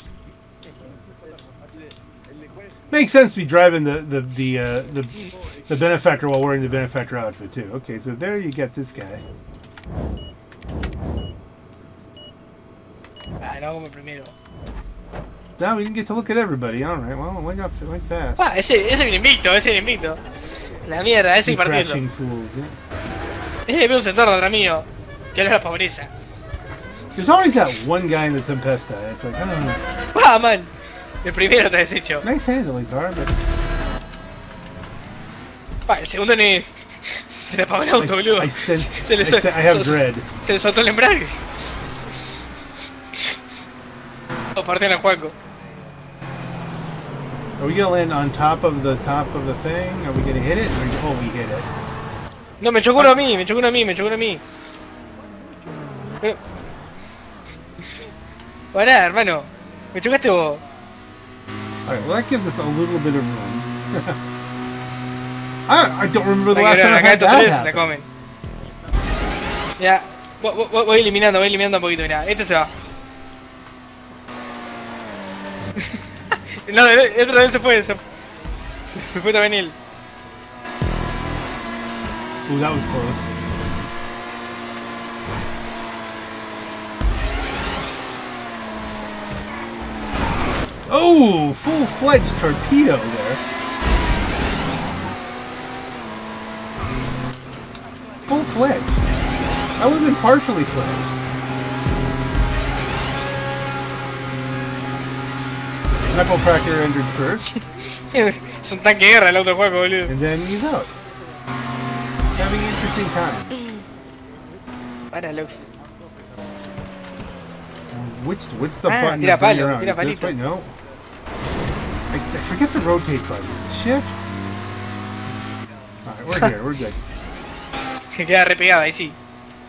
Makes sense to be driving the the the uh, the the benefactor while wearing the benefactor outfit too. Okay, so there you get this guy. Ah, no, como el primero. Now we didn't get to look at everybody. All right, well, went up, went fast. Ah, ese, ese es el invicto, ese es el invicto. La mierda, ese You y partiendo. crashing fools. Yeah. Ese ve un sector de Ramiro, que es la pobreza. There's always that one guy in the Tempesta. It's like, I don't know. Ah, man. El primero te has hecho. Nice handling car, but Pa, el segundo ni. Se le apagó el auto, I, boludo. I sense, Se le I, sen- I have so- dread. Se le soltó el embrague. Lo partieron a Juaco. Are we gonna land on top of the top of the thing? Are we gonna hit it? Or, oh, we hit it. No, me chocó uno a mí, me chocó uno a mí, me chocó uno a mí. Pero... Pará, hermano. Me chocaste vos. All right, well that gives us a little bit of room. I, I don't remember the Hay last que time ver, I acá had estos that tres la happen. comen. Ya, voy, voy- voy eliminando, voy eliminando un poquito, mirá. Este se va. No, el el otro vez se fue, se, se fue también él. Ooh, that was close. Oh, full-fledged torpedo there. Full-fledged. I wasn't partially fledged. Knuckle Cracker entered first. Es un tanque de guerra el otro juego, boludo. And then he's out. Having interesting times. Para, loco. Which, what's the Ah, button tira to bring palo, around? tira Is this palito. right? No. I, I forget the rotate button. Is it shift? Alright, we're here. We're good. Que queda repegado, ahí sí.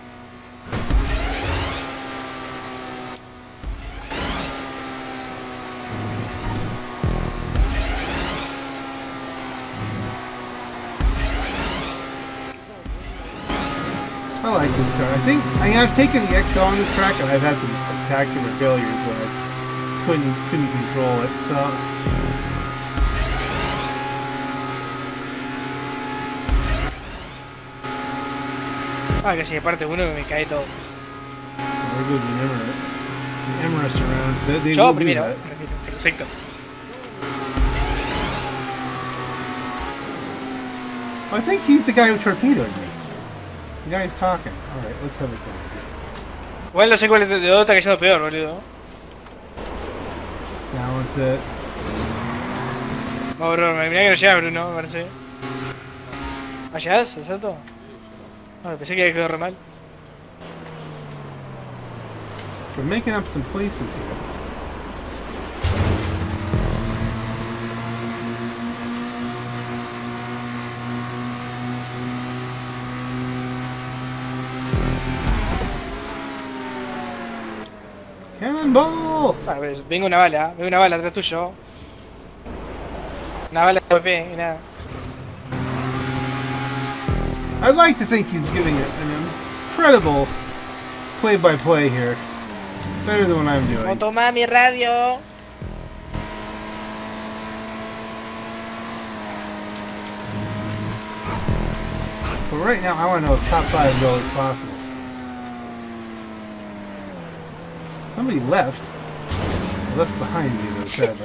I like this car. I think I mean, I've taken the X O on this track, and I've had some spectacular failures where I couldn't couldn't control it. So Ah, que si me parte uno me cae todo. there goes the Emirates. The Emirates around. They, they Yo will do primero, that. perfecto. I think he's the guy who torpedoed me. The guy who's talking. All right, let's have a go. Igual no sé cuál de los dos está cayendo peor, boludo. Balance it. No, bro, mirá que no llega Bruno, me parece. ¿Ah, llegás? ¿El salto? No, pensé que había quedado re mal. We're making up some places here. Cannonball! Ah, pues, vengo una bala, vengo una bala atrás tuyo. Una bala de P P y nada. I'd like to think he's giving it an incredible play-by-play here. Better than what I'm No doing. toma mi radio. But right now, I want to know if top five goal is possible. Somebody left. Left behind me, though, sadly.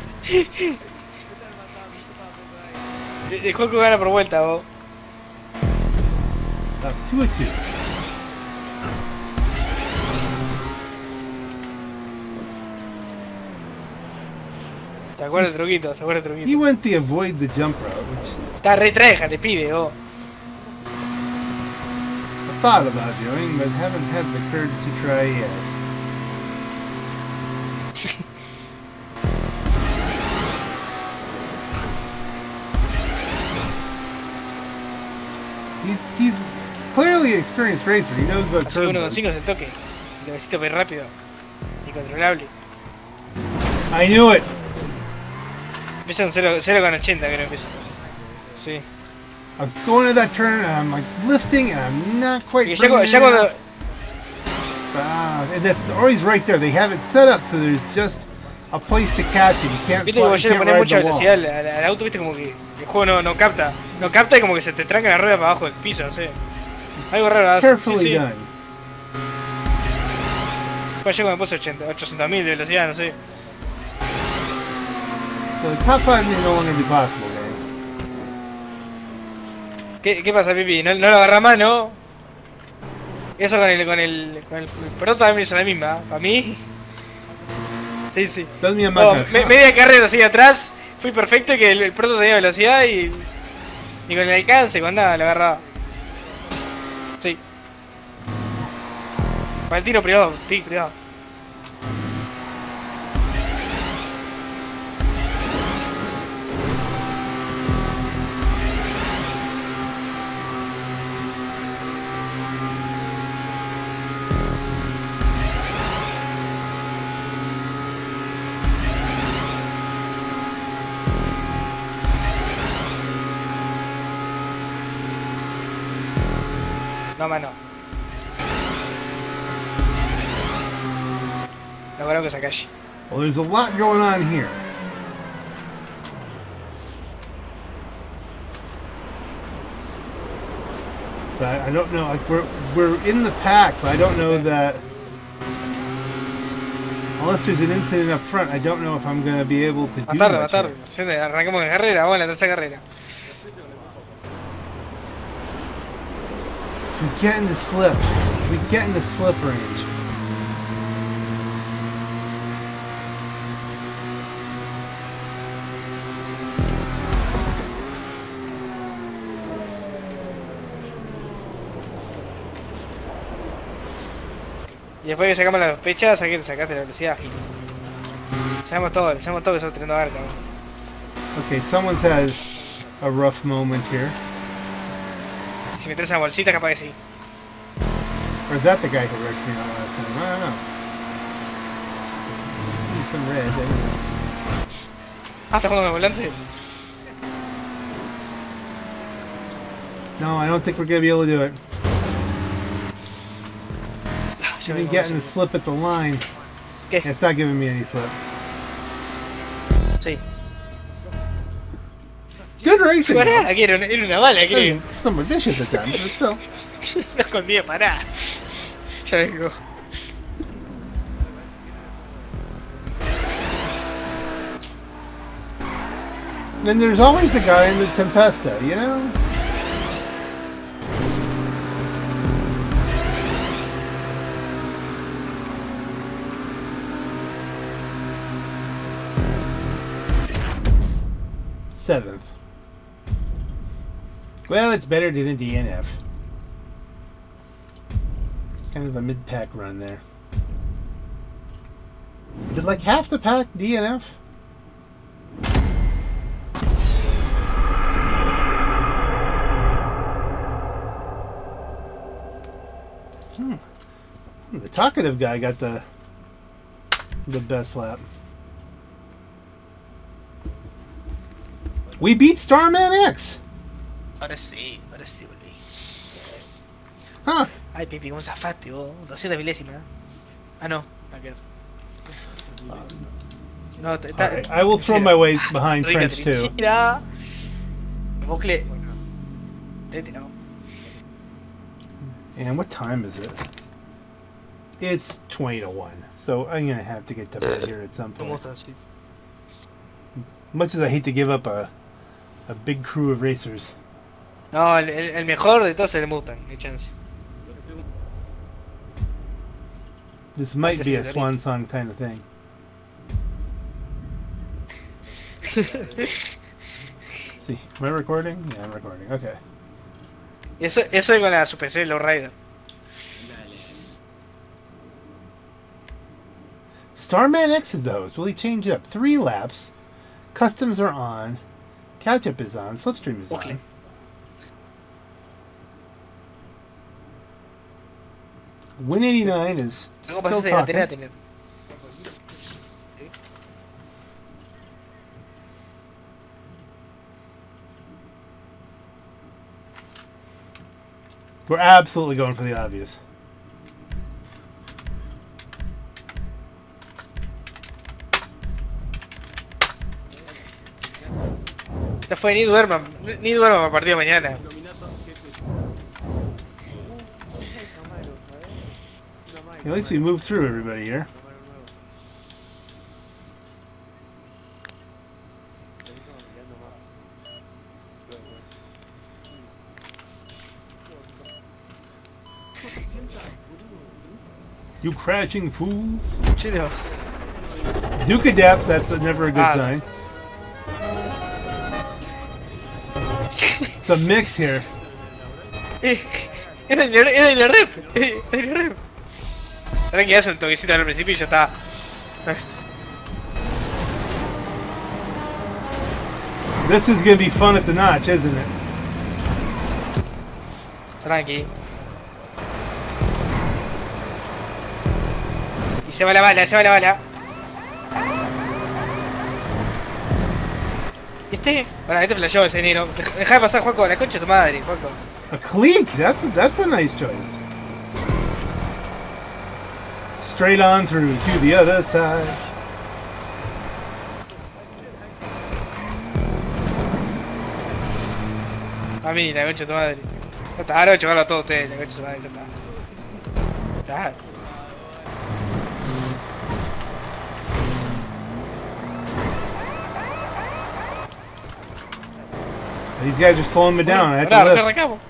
El juego gana por vuelta, vos. Up two a two. ¿Te acuerdas el truquito? ¿Se acuerda el He truquito? went the avoid the jump route, which Está re treja, te pibe, vos. I thought about doing, but haven't had the courage to try yet. he's, he's clearly an experienced racer. He knows about Así que uno con turbos. cinco es el toque. Lo necesito ver rápido. Y controlable. I knew it. Empieza un cero coma ochenta, creo que empieza. Sí. I was going to that turn, and I'm like lifting, and I'm not quite. Y ya, bringing ya it cuando. enough. Ah, and that's always right there. They have it set up so there's just a place to catch it. You can't, Viste slide, como you yo le can't ponés ride mucha the wall. velocidad al, al- al auto, viste como que el juego no, no capta. No capta y como que se te tranca la rueda para abajo del piso, no sé. Algo raro hace. Carefully Sí, sí. done. Fue ayer cuando puse ochocientos mil de velocidad, no sé. So the top five may no longer be possible, man. ¿Qué, qué pasa, Pipi? ¿No, no lo agarra más, no? Eso con el, con el, con el, el proto también hizo la misma. ¿Para mí? Sí, sí. Doesn't mean I'm No, not me- gonna. media carrera así atrás, fui perfecto que el, el proto tenía velocidad y. Y con el alcance, con nada, lo agarraba. Sí. Para el tiro privado, sí, privado. No, mano. No creo que se calle. Well, there's a lot going on here. But I, I don't know. Like we're we're in the pack, but I don't know that unless there's an incident up front, I don't know if I'm going to be able to do Matarlo, much matarlo. here. Arrancamos en carrera, vamos a la tercera carrera. If we get in the slip, if we get in the slip range. Y después que sacamos la sospecha, saqué, sacaste la velocidad, Gil. Sabemos todo, sabemos todo que sos tremendo arca. Okay, someone's had a rough moment here. Si me traes una bolsita, capaz que sí. Or is that the guy who wrecked me out last time? I don't know. I see some red. I don't know. Ah, ¿estás jugando con el volante? No, I don't think we're going to be able to do it. Even getting the slip at the line. ¿Qué? It's not giving me any slip. Sí. Good racing. Pará, aquí era una, era una bala, creo. Some were vicious at times, but still. No escondía, pará. Ya vengo. Then there's always the guy in the Tempesta, you know? Seventh. Well, it's better than a D N F. Kind of a mid-pack run there. Did like half the pack D N F? Hmm. The talkative guy got the the best lap. We beat Starman X! Ahora sí, ahora sí volví. Huh. Ay, Pipi, ¿cómo zafaste vos? doscientas milésimas. Ah, no. Okay. No, está. Right, I will throw my way behind Trench too. Mira. Bocle. Te he tirado. And what time is it? It's twenty to one. So I'm going to have to get to bed here at some point. Much as I hate to give up a a big crew of racers. No, el, el mejor de todos es el Mustang, no hay chance. This might be a swan song kind of thing. See, am I recording? Yeah, I'm recording. Okay. Eso, eso es con la Super Serie Low Rider. Starman X is the host. Will he change it up? Three laps. Customs are on. Catch-up is on. Slipstream is Okay. on. Win eighty-nine is Luego still pasaste de la tener a talking. tener. We're absolutely going for the obvious. Ya fue, ni duerman, ni duerman para el partido de mañana. At least we moved through everybody here. You crashing fools. Chino. Duke of Death, that's a, never a good Ah. sign. It's a mix here. Eh, Era el era el rep. eh, Era el rep. Ahora que hace un toquecito al principio y ya está. This is going to be fun at the notch, isn't it? Tranqui. Y se va la bala, se va la bala. ¿Viste? Bueno, este flasheó ese negro. Deja de pasar, Juaco, la concha de tu madre, Juaco. A cleek, that's a, that's a nice choice. Straight on through to the other side. A mí, la concha de tu madre. Ya está, ahora voy a chocarlo a todos ustedes, la coche su madre, ya está. Ya. These guys are slowing me down. I have Ahora, to nos lift. arrancamos.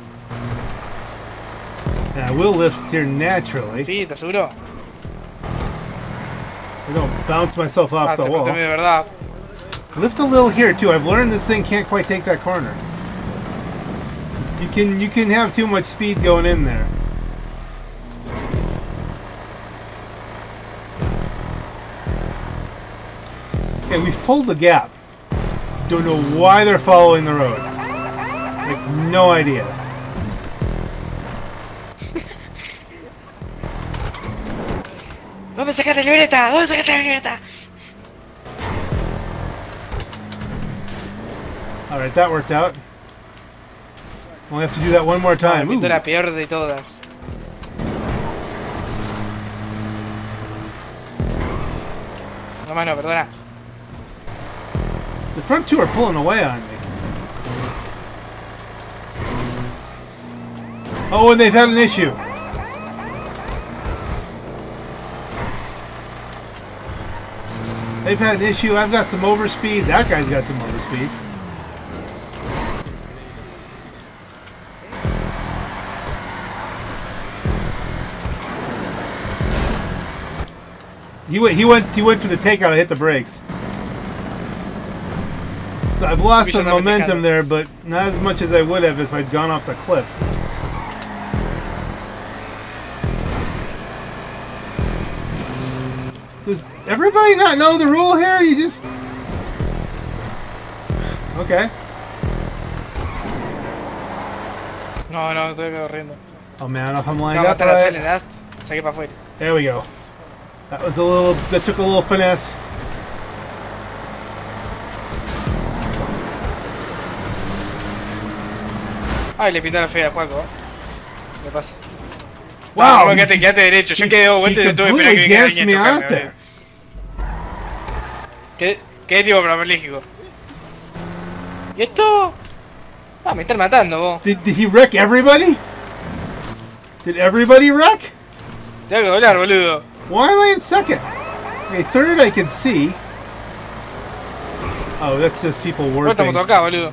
And I will lift here naturally. Sí, ¿te aseguro? I don't bounce myself off Ah, the te wall. de verdad. Lift a little here too. I've learned this thing can't quite take that corner. You can you can have too much speed going in there. Okay, we've pulled the gap. Don't know why they're following the road. Like, no idea. ¿Dónde sacaste la libreta? ¿Dónde sacaste la libreta? Alright, that worked out. Only have to do that one more Ah, time. me Ooh. la peor de todas. No, mano, perdona. The front two are pulling away on me. Oh, and they've had an issue. They've had an issue. I've got some overspeed. That guy's got some overspeed. He went. He went. He went for the takeout. I hit the brakes. So I've lost some momentum there, but not as much as I would have if I'd gone off the cliff. Does everybody not know the rule here? You just... Okay. No, no, estoy corriendo. Oh man, if I'm lined Vamos a up matar a right. Selenas. Saqué para afuera. There we go. That was a little... That took a little finesse. Ay, le pintó la fea a Juaco. ¿Qué pasa? Wow! No, quédate, quédate derecho. Yo he- quedé he vuelta y tuve que esperar que completely venga danced alguien me a out tocarme, there. boludo. Quedé, quedé tipo parapléjico. ¿Y esto? Ah, me están matando vos. Did, did he wreck everybody? Did everybody wreck? Tengo que volar, boludo. Why am I in second? Okay, third I can see. Oh, that's just people Ahora estamos working. todos acá, boludo.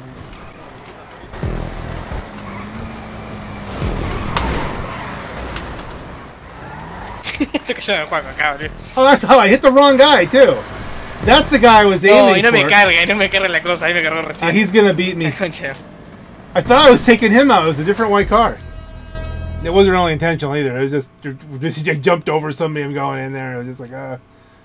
Estoy cayendo en Juaco acá, boludo. Oh, that's how I hit the wrong guy too. That's the guy I was No, aiming y no me for. carga, y no me carga la cosa. Ahí me cargó Uh, recién. he's gonna beat me. Concha. I thought I was taking him out. It was a different white car. It wasn't really intentional either. It was just, just I jumped over somebody. I'm going in there. It was just like, uh.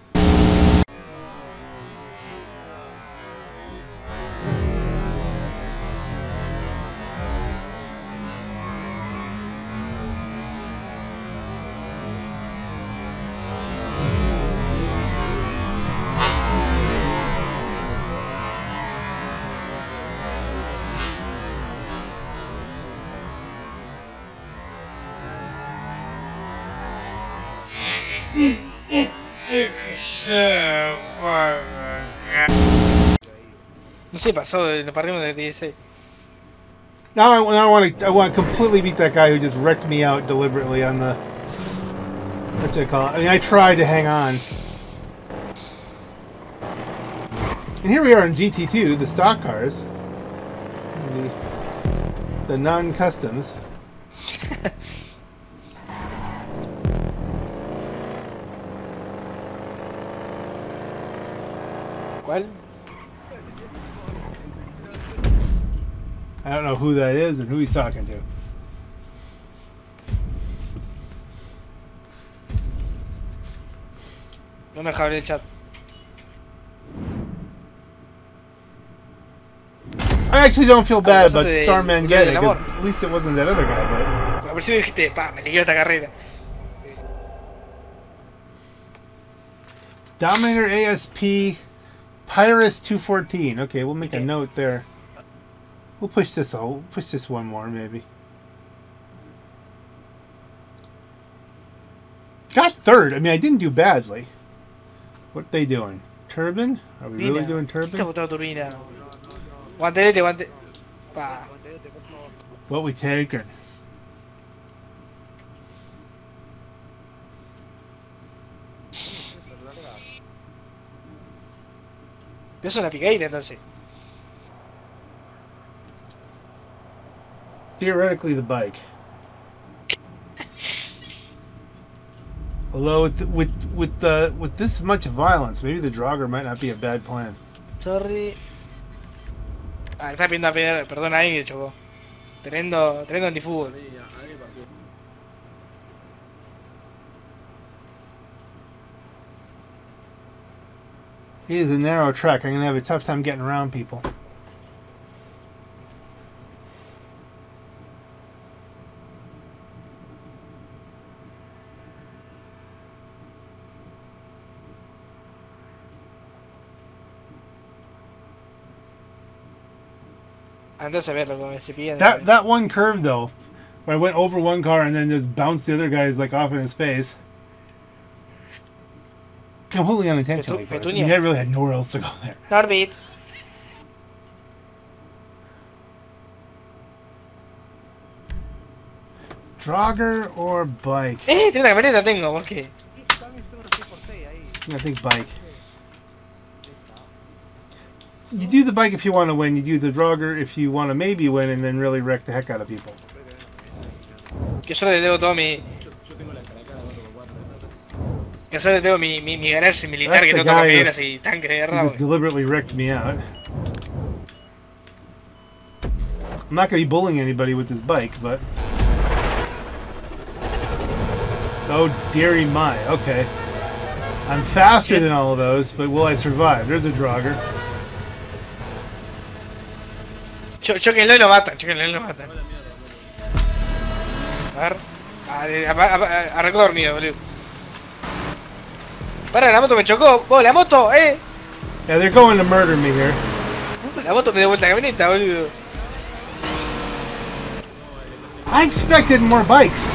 No sé, pasó, lo partimos de dieciséis. Now I, now I want to I want to completely beat that guy who just wrecked me out deliberately on the. What do I call it? I mean, I tried to hang on. And here we are in G T two, the stock cars. The, the non-customs. ¿Cuál? I don't know who that is and who he's talking to. No me deja abrir el chat. I actually don't feel bad about bastante Starman del getting it, amor. 'cause at least it wasn't that other guy, A ver si dijiste, pa, me liquidó esta carrera. but... Dominator A S P Pyrus two fourteen. Okay, we'll make a note there. We'll push this out. We'll push this one more, maybe. Got third. I mean, I didn't do badly. What they doing? Turbine? Are we really doing ¿Quién te ha turbine? botado turbina? Guantelete, guante. Pa. What we taking? Es una picaíta entonces. Theoretically, the bike. Although with with with uh, with this much violence, maybe the Draugr might not be a bad plan. Sorry. Ah, está pidiendo a pedir perdón ahí que chocó. Tremendo, tremendo antifútbol. It is a narrow track. I'm gonna have a tough time getting around people. Antes a verlo como se pillan. That that one curve though, where I went over one car and then just bounced the other guy's like off in his face. Completely unintentionally. Petu- I mean, I really had nowhere else to go there. Norbit. Draugr or bike? Eh, treinta camioneta tengo, ¿por qué? I think bike. You do the bike if you want to win. You do the Draugr if you want to maybe win and then really wreck the heck out of people. Que yo le debo todo mi... Que yo le debo mi, mi, mi garage militar. That's Que the tengo guy camionetas y tanques de He guerra. just deliberately wrecked me out. I'm not going to be bullying anybody with this bike, but... Oh, dearie my. Okay. I'm faster than all of those, but will I survive? There's a Draugr. Cho choquenlo y lo matan, choquenlo y lo matan. A ver. Arrancó dormido, boludo. Para, la moto me chocó. ¡Oh, la moto! ¡Eh! Yeah, they're going to murder me here. La moto me dio vuelta la camioneta, boludo. I expected more bikes.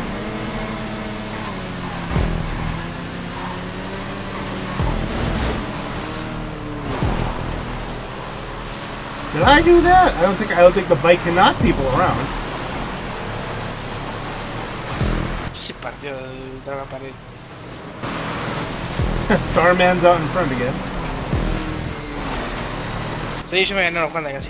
Did I do that? I don't think I don't think the bike can knock people around. Se partió de la pared. Starman's out in front again. Sí, yo me gané unos cuantos casi.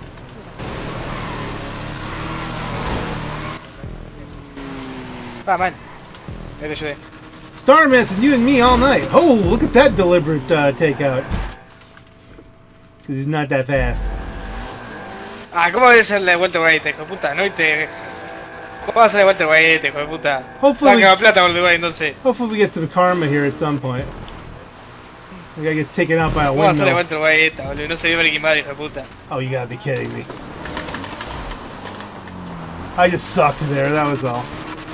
Ah, man. Ya te ayudé. Starman's and you and me all night. Oh, look at that deliberate uh, takeout. Because he's not that fast. Ah, ¿cómo debe ser la vuelta guayete, hijo de puta? ¿No viste? ¿Cómo va a ser la vuelta guayete, hijo de puta? Hopefully, Va a plata con el guay, entonces. hopefully we get some karma here at some point. The guy gets taken out by a ¿Cómo va a ser la windmill. vuelta guayeta, boludo? No se vio Breaking Bad, hijo de puta. Oh, you gotta be kidding me. I just sucked there, that was all.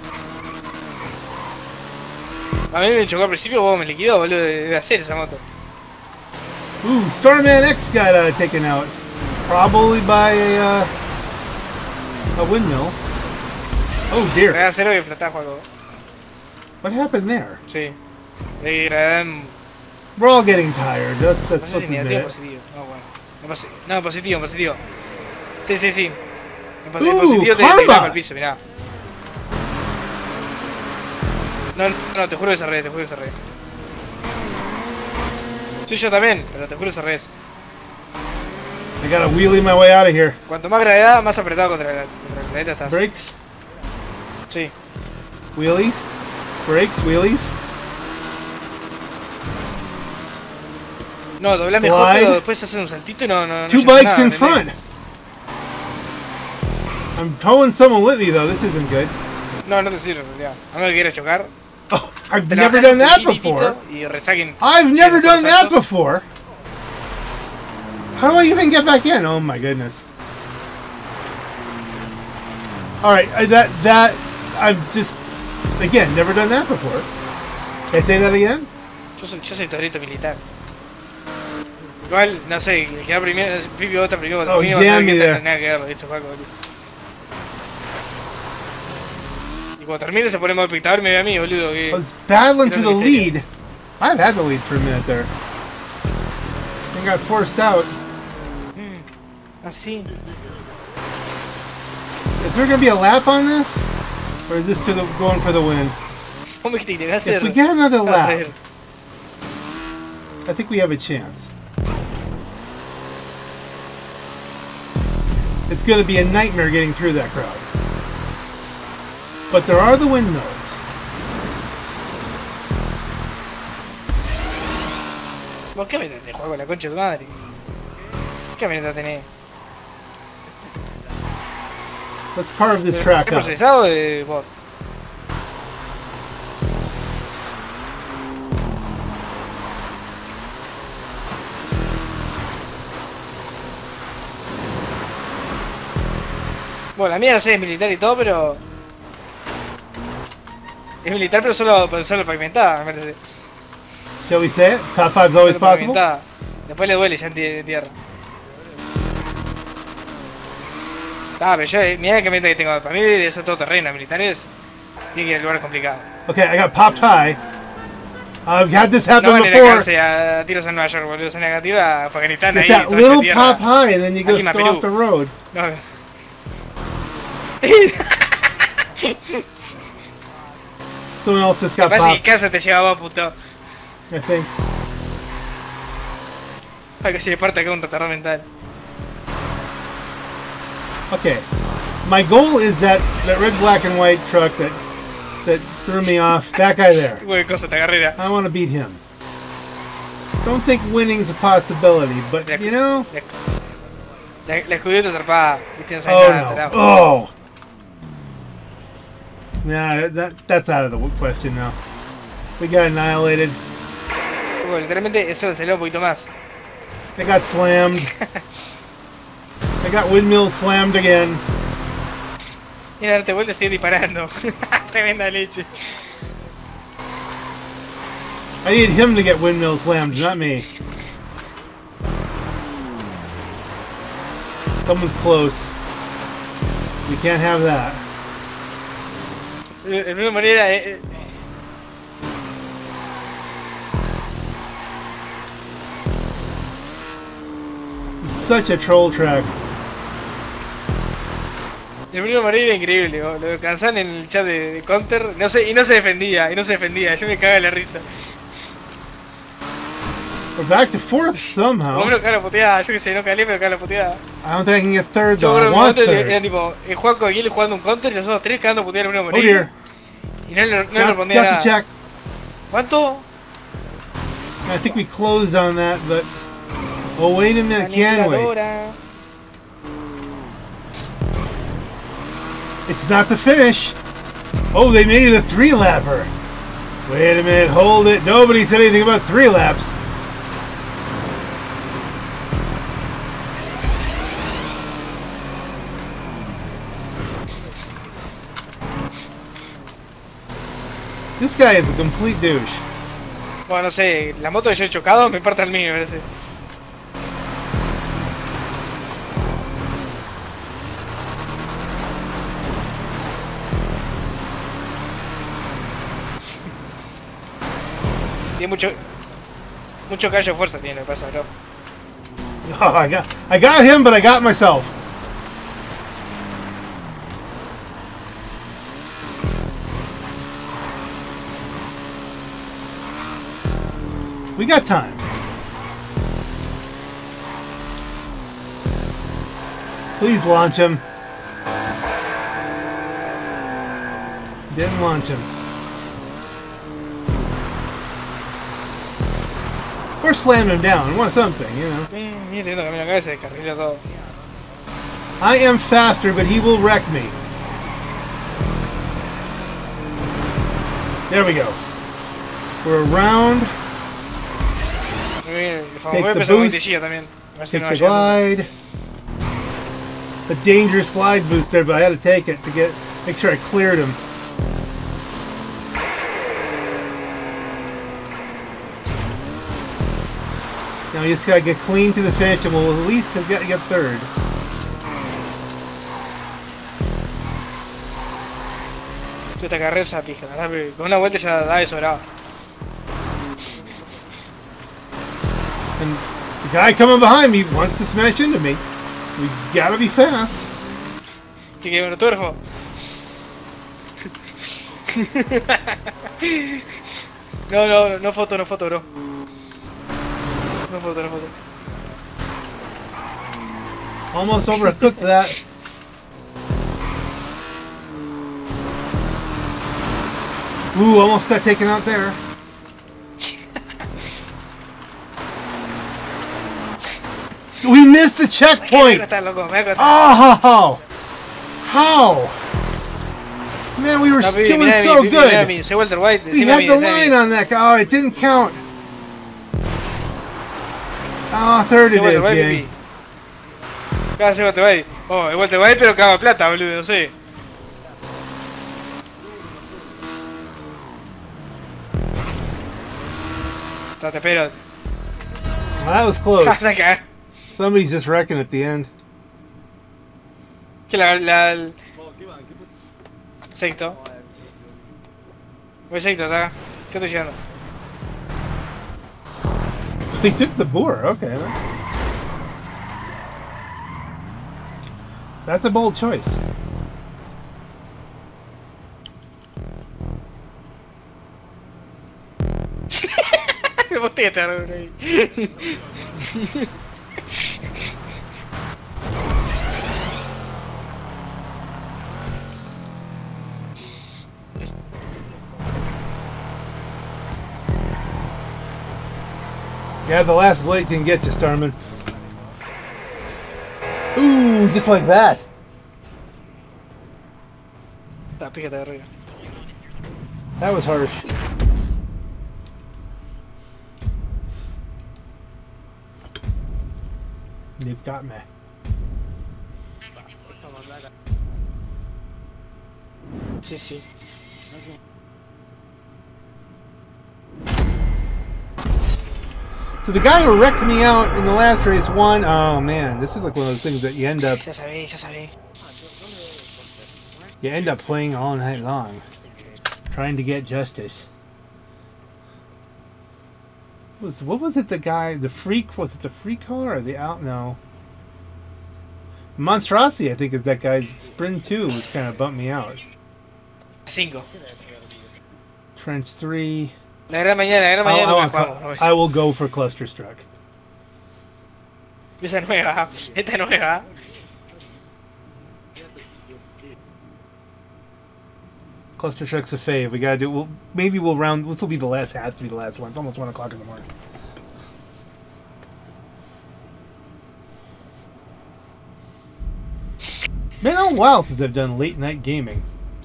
A mí me chocó al principio, vos me liquidó, boludo, de hacer esa moto. Ooh, Starman X got uh, taken out. Probably by a, uh, a windmill. Oh Me dear. da cero y flotaba juego. What happened there? Sí. De gravedad. We're all getting tired. That's, No that's, sé let's si admit negativo o it. positivo. No, bueno. No, posi no, positivo, positivo. Sí, sí, sí. En posi Ooh, positivo te, te karma. clava al piso, mirá. No, no, te juro que es al revés, te juro que es al revés. Sí, yo también, pero te juro que es al revés. I gotta wheelie my way out of here. Cuanto más gravedad, más apretado contra la, contra la planeta estás. Brakes, Sí. wheelies, brakes, wheelies. No, doblás mejor, Slide. pero después haces un saltito y no, no, no Two llegas a bikes nada, in ¿entendés? front. I'm towing someone with me though. This isn't good. No, no te sirve en realidad. A menos que quieras chocar. Oh, I've Te la never bajás done that un poquitito before. Y resaquen. I've never ciertos done that saltos. before. How do I even get back in? Oh my goodness. All right, I- that that I've just again never done that before. Can I say that again? Yo soy, yo soy torito militar. Igual, no sé, el que va primero, Pipi vota primero, Oh, conmigo, no damn tiene me there. nada que ver, esto juego. Y cuando termine se pone modo espectador y me ve a mí, boludo. Que... I was battling for the Quiero misterio. lead. I've had the lead for a minute there. I got forced out. Así. Is there gonna be a lap on this? Or is this to the, going for the win? If we get another lap, I think we have a chance. It's gonna be a nightmare getting through that crowd. But there are the windmills. ¿Vos qué metes de juego la concha de tu madre? ¿Qué metes tenés? Let's carve this track ¿Qué up. procesado de bot? Bueno, la mía no sé, es militar y todo, pero... Es militar, pero solo, pero solo pavimentada, me parece. Shall we say it? Top five's always Solo possible? pavimentada. Después le duele ya en tie- tierra. Ah, pero yo, mira que mente que tengo. Para mí es todo terreno, militares. Tiene que ir a lugares complicados. Okay, I got popped high. I've had this No happen van a ir a before. caerse a tiros en Nueva York, boludo. Se van a tirar a Afganistán Get ahí. that todo hecho little tierra. pop high and then you go Aquí, go Perú. off the road. No. Someone else just got Capaz si popped, casa te llevaba, puto. I think. Para que se le parte acá un retardado mental. Okay, my goal is that that red, black, and white truck that that threw me off. That guy there. Qué cosa esta carrera. I want to beat him. Don't think winning's a possibility, but you know. La, la escudeta zarpada. Viste, no sabe Oh nada, no! tarado. Oh. Nah, that that's out of the question now. We got annihilated. Bueno, literalmente eso le salió un poquito más. They got slammed. I got windmill slammed again. Mira, darte vuelta y sigue disparando. Tremenda leche. I need him to get windmill slammed, not me. Someone's close. We can't have that. De alguna manera. Eh, eh. It's such a troll track. De alguna manera increíble. Lo descansan en el chat de, de Counter. No sé, y no se defendía, y no se defendía. Yo me cago de la risa. We're back to fourth Por lo somehow. menos caga la puteada. Yo que sé, no calé, pero caga la puteada. I don't think I can get third Yo though. creo I que want en un momento era third. tipo el Juanco y él jugando un Counter y nosotros tres cagando puteada de alguna Oh manera. dear. Y no le, no le Got, respondía got to nada. check. ¿Cuánto? I think we closed on that, but oh wait a minute, can we? Aniquiladora. It's not the finish. Oh, they made it a three lapper. Wait a minute, hold it. Nobody said anything about three laps. This guy is a complete douche. Bueno, no sé, la moto que yo he chocado me parte al mío, me parece. Tiene mucho... Mucho callo de fuerza tiene, me pasa, bro. Oh, I got, I got him, but I got myself. We got time. Please launch him. Didn't launch him. Or slam him down. Want something, you know. Eh, mira, teniendo camino a la cabeza, descarriló todo. I am faster, but he will wreck me. There we go. We're around. Muy bien, le Take voy a the empezar con boost. veintilla también. A ver si Take no the va a llegar. glide. A dangerous glide boost there, but I had to take it to get make sure I cleared him. Now you just gotta get clean to the finish, and we'll at least get get third. Tú esta carrera esa pija, la verdad, con una vuelta ya da de sobrado. And the guy coming behind me wants to smash into me. We gotta be fast. ¿Qué quiere un autógrafo? No, no, no, no foto, no foto, bro. No foto, no foto. Almost overcooked that. Ooh, almost got taken out there. We missed the checkpoint! Oh! How? Man, we were No, doing mira, so mira, good. mira, soy Walter White. We decime a had mí, the decime a mí. line on that guy. Oh, it didn't count. Oh, third it Soy Walter is, White, yeah. pipi. Acá soy Walter White. Oh, es Walter White, pero caga plata, boludo, no sé. No, te espero. Well, that was close. Anda a cagar. Somebody's just wrecking at the end. Que la... la... el- Sexto. Voy sexto, acá. ¿Qué estoy llegando? They took the boar. Okay. That's a bold choice. Me boté a tarde, bro, ahí. Yeah, the last blade can get you, Starman. Ooh, just like that. Está, píjate de arriba. That was harsh. You've got me. Sí, sí. So the guy who wrecked me out in the last race won. Oh man, this is like one of those things that you end up Ya sabés, ya sabés. you end up playing all night long, trying to get justice. Was what was it? The guy, the freak, was it the freak caller or the out? No, Monstrosity. I think is that guy. Sprint two was kind of bumped me out. Cinco. Trench three. La gran mañana, la gran I'll- mañana I'll- no la jugamos. No, I will go for Clusterstruck. esa nueva, esta nueva. Clusterstruck's a fave. We gotta do. Well, maybe we'll round. This will be the last. Has to be the last one. It's almost one o'clock in the morning. Been a while since I've done late night gaming.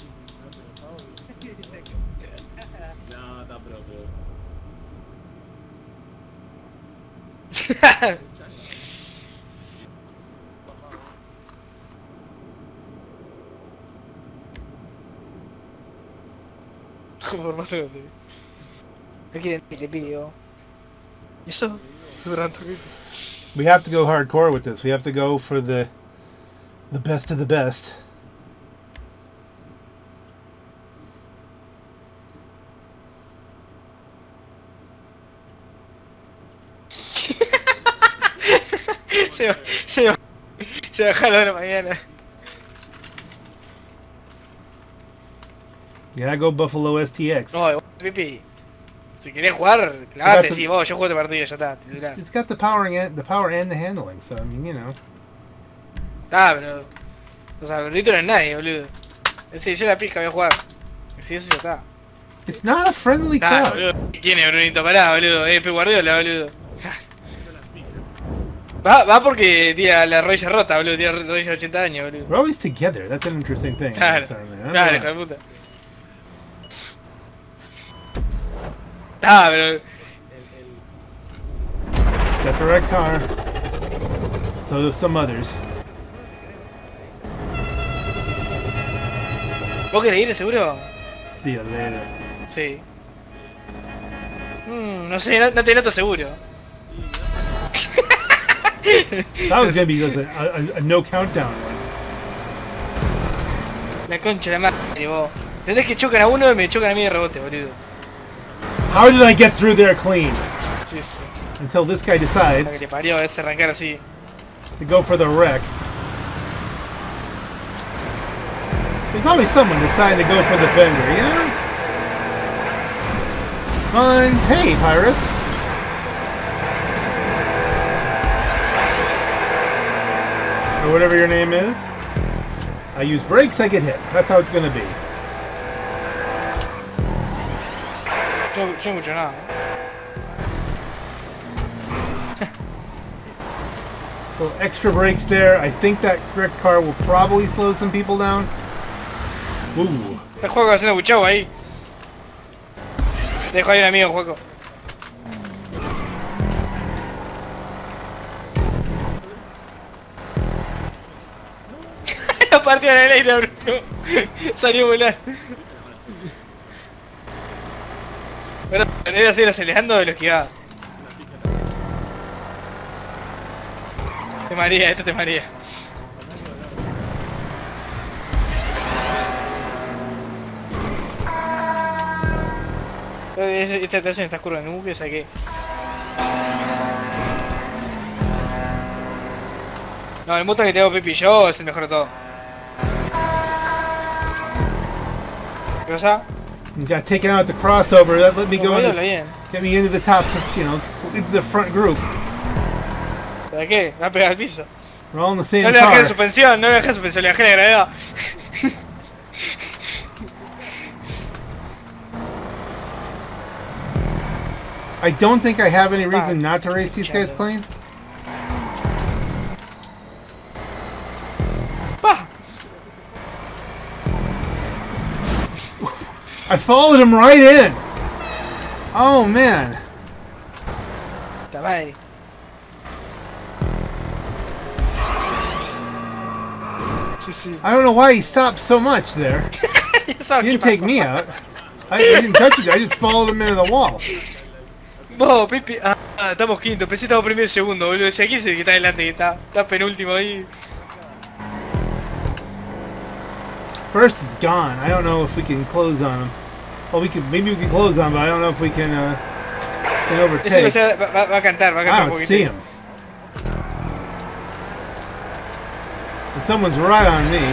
Por más que no quieren que te pido. Eso, se durante un We have to go hardcore with this. We have to go for the the best of the best. se, se, se bajaron de la mañana. Yeah, go Buffalo S T X. No, Pipi. Si querés jugar, clavate, sí, vos, yo juego este partido, ya está, titular. It's got the powering and the power and the handling. So I mean, you know. Ah, pero. O sea, Brunito no es nadie, boludo. Es decir, yo la pija voy a jugar. Sí, eso ya está. It's not a friendly Ah, crowd. boludo. ¿Quién es Brunito? Pará, boludo. Eh, Pep Guardiola, boludo. Va, va porque tiene la rodilla rota, boludo. Tiene la rodilla de ochenta años, boludo. We're always together. That's an interesting thing. Claro, Starman. I don't claro, know. hijo de puta. Ah, pero. Got the right car. So do some others. ¿Vos querés ir, seguro? See you later. Sí. Mm, no sé, no, no te noto seguro. That was gonna be just a, a, a no countdown one. La concha de la madre, vos. Tendrás que chocan a uno y me chocan a mí de rebote, boludo. How did I get through there clean? Sí, sí. Until this guy La que decides te parió es arrancar así. to go for the wreck. There's always someone deciding to go for the fender, you know? Fine. Hey, Pyrus. Or whatever your name is. I use brakes, I get hit. That's how it's gonna be. Yo, yo mucho nada. Little extra brakes there. I think that wrecked car will probably slow some people down. Ooh. El juego haciendo buchao ahí. Dejo ahí un amigo, juego. La partida en el aire, Bruno. Salió volando. Pero era seguir acelerando de los que ibas. Te maría, esto te maría. Esta estación está curva en U, saqué. No, el Mustang que tengo Pipi y yo es el mejor de todo. ¿Qué pasa? Got taken out the crossover. That let me go. No, Into, bien. get me into the top, you know, into the front group. ¿Para qué? Me va a pegar al piso. We're all in the same No le bajé de car. suspensión, no le bajé de suspensión, le bajé de gravedad. I don't think I have any reason not to race these guys clean. Pa. I followed him right in. Oh man. Puta madre. Sí, sí. I don't know why he stopped so much there. He didn't take me out. I, I didn't touch it. I just followed him into the wall. Vos, Pipi. Ah, ah, estamos quinto. Pensé que estamos primero y segundo, boludo. Si aquí es el que está adelante, que está, está penúltimo ahí. First is gone. I don't know if we can close on him. Well, we can. Maybe we can close on him, but I don't know if we can. Uh, can Ese overtake. no sea, va, va, va a cantar, va a I cantar un don't poquito. see him. And someone's right on me.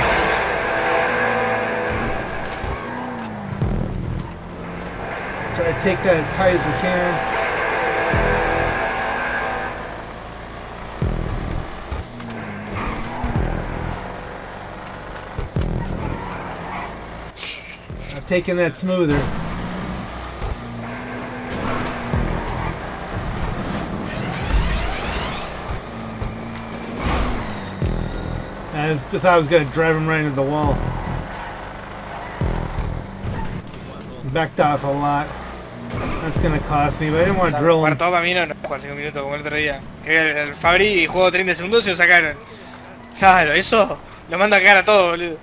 Try to take that as tight as we can. I've taken that smoother. I thought I was going to drive him right into the wall. Backed off a lot. That's going to cost me, but I didn't want to drill him. Cuarto para mí no, no jugar cinco minutos como el otro día. Que el, el Fabri jugó treinta segundos y lo sacaron. Claro, eso lo manda a cagar a todo, boludo.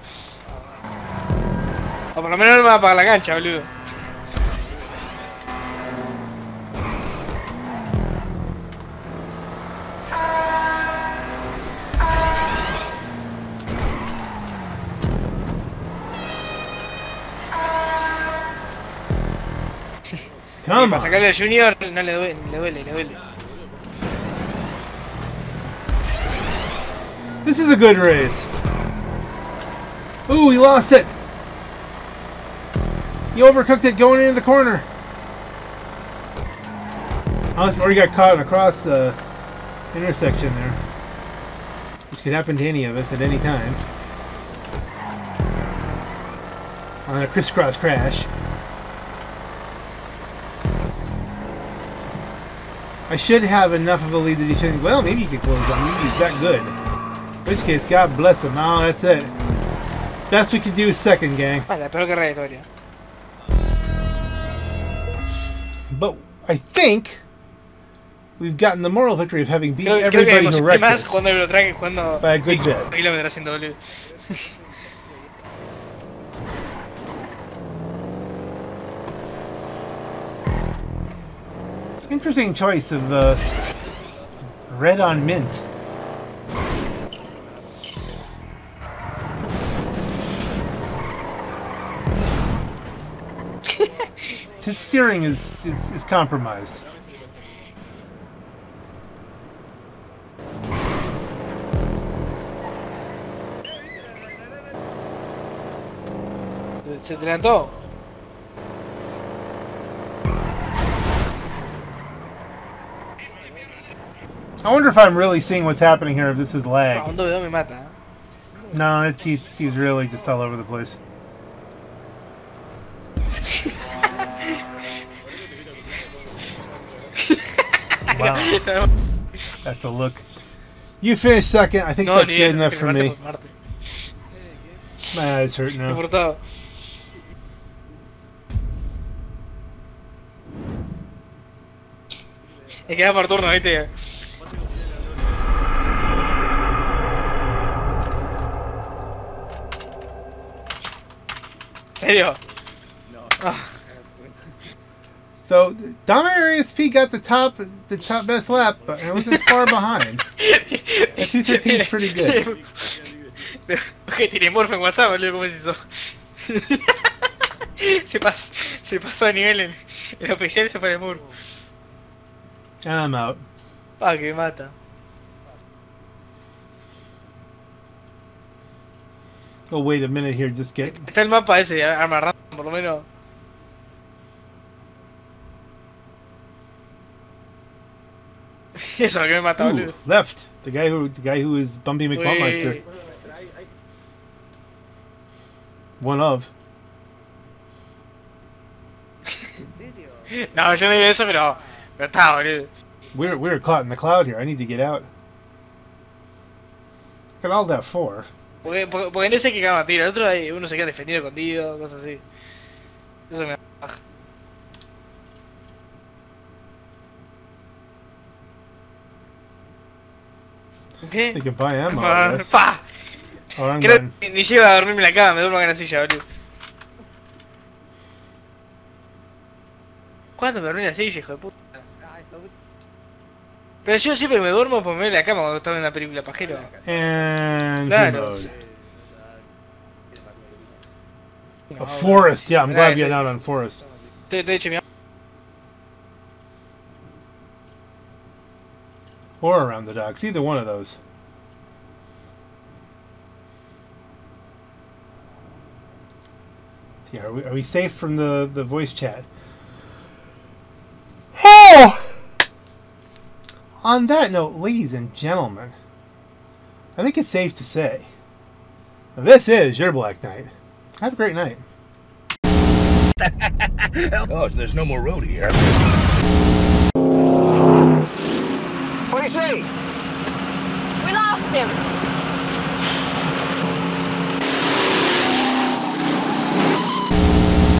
O por lo menos no me va a pagar la cancha, boludo. Come Para on. sacarle al Junior no le duele, le duele, le duele. This is a good race. Ooh, he lost it. He overcooked it going into the corner. Or he got caught in a cross uh, intersection there. Which could happen to any of us at any time. On a crisscross crash. I should have enough of a lead that he shouldn't. Well, maybe he could close on me. He's that good. In which case, God bless him. Oh, that's it. Best we could do is second, gang. Ah, la peor carrera de historia. But I think we've gotten the moral victory of having beaten Creo, creo que everybody who emocioné wrecked más us. cuando lo traje cuando By a good bit. kilómetros haciendo, boludo. Interesting choice of uh, red on mint. His steering is, is, is compromised. se te levantó. I wonder if I'm really seeing what's happening here, if this is lag. Cuando veo me mata. No, it, he's, he's really just all over the place. Wow. That's a look. You finished second. I think No, that's ni good eso, enough que for Marte me. por Marte. My eyes hurt now. Importado. Es que da por turno, viste. ¿En serio? Ah. So Dominator A S P got the top, the top best lap, but it wasn't far behind. That two thirteen is pretty good. Ok, tiene morfo en WhatsApp, boludo, ¿cómo es eso? se, pas, se pasó a nivel en, en oficial y se fue el muro. And I'm out. Ah, que mata. Oh, wait a minute here. Just get. Está el mapa ese de arma random, por lo menos. Eso es lo que me mata, Ooh, boludo. left. The guy who, the guy who is Bumpy McBumpmeister. One of. No, yo no digo eso, pero. Pero está, boludo. We're we're caught in the cloud here. I need to get out. Look at all that for. Porque, porque, porque en ese hay que cagar a tiro, el otro hay, uno se queda defendido, escondido, cosas así. Eso me da paja. ¿Qué? They can buy ammo. I Ah, guess. ¡Pa! Oh, I'm Creo done. que ni llego a dormirme en la cama, me duermo acá en la silla, boludo. ¿Cuándo me dormí en la silla, hijo de puta? Pero yo siempre me duermo por me en la cama cuando estaba en una película pajero. And Claro. reload. A forest. Yeah, I'm glad getting out on forest. Te, te he dicho mi Or around the docks. Either one of those. Yeah, are we, are we safe from the, the voice chat? Oh! On that note, ladies and gentlemen, I think it's safe to say, this is your Black Knight. Have a great night. Oh, there's no more road here. What do you say? We lost him.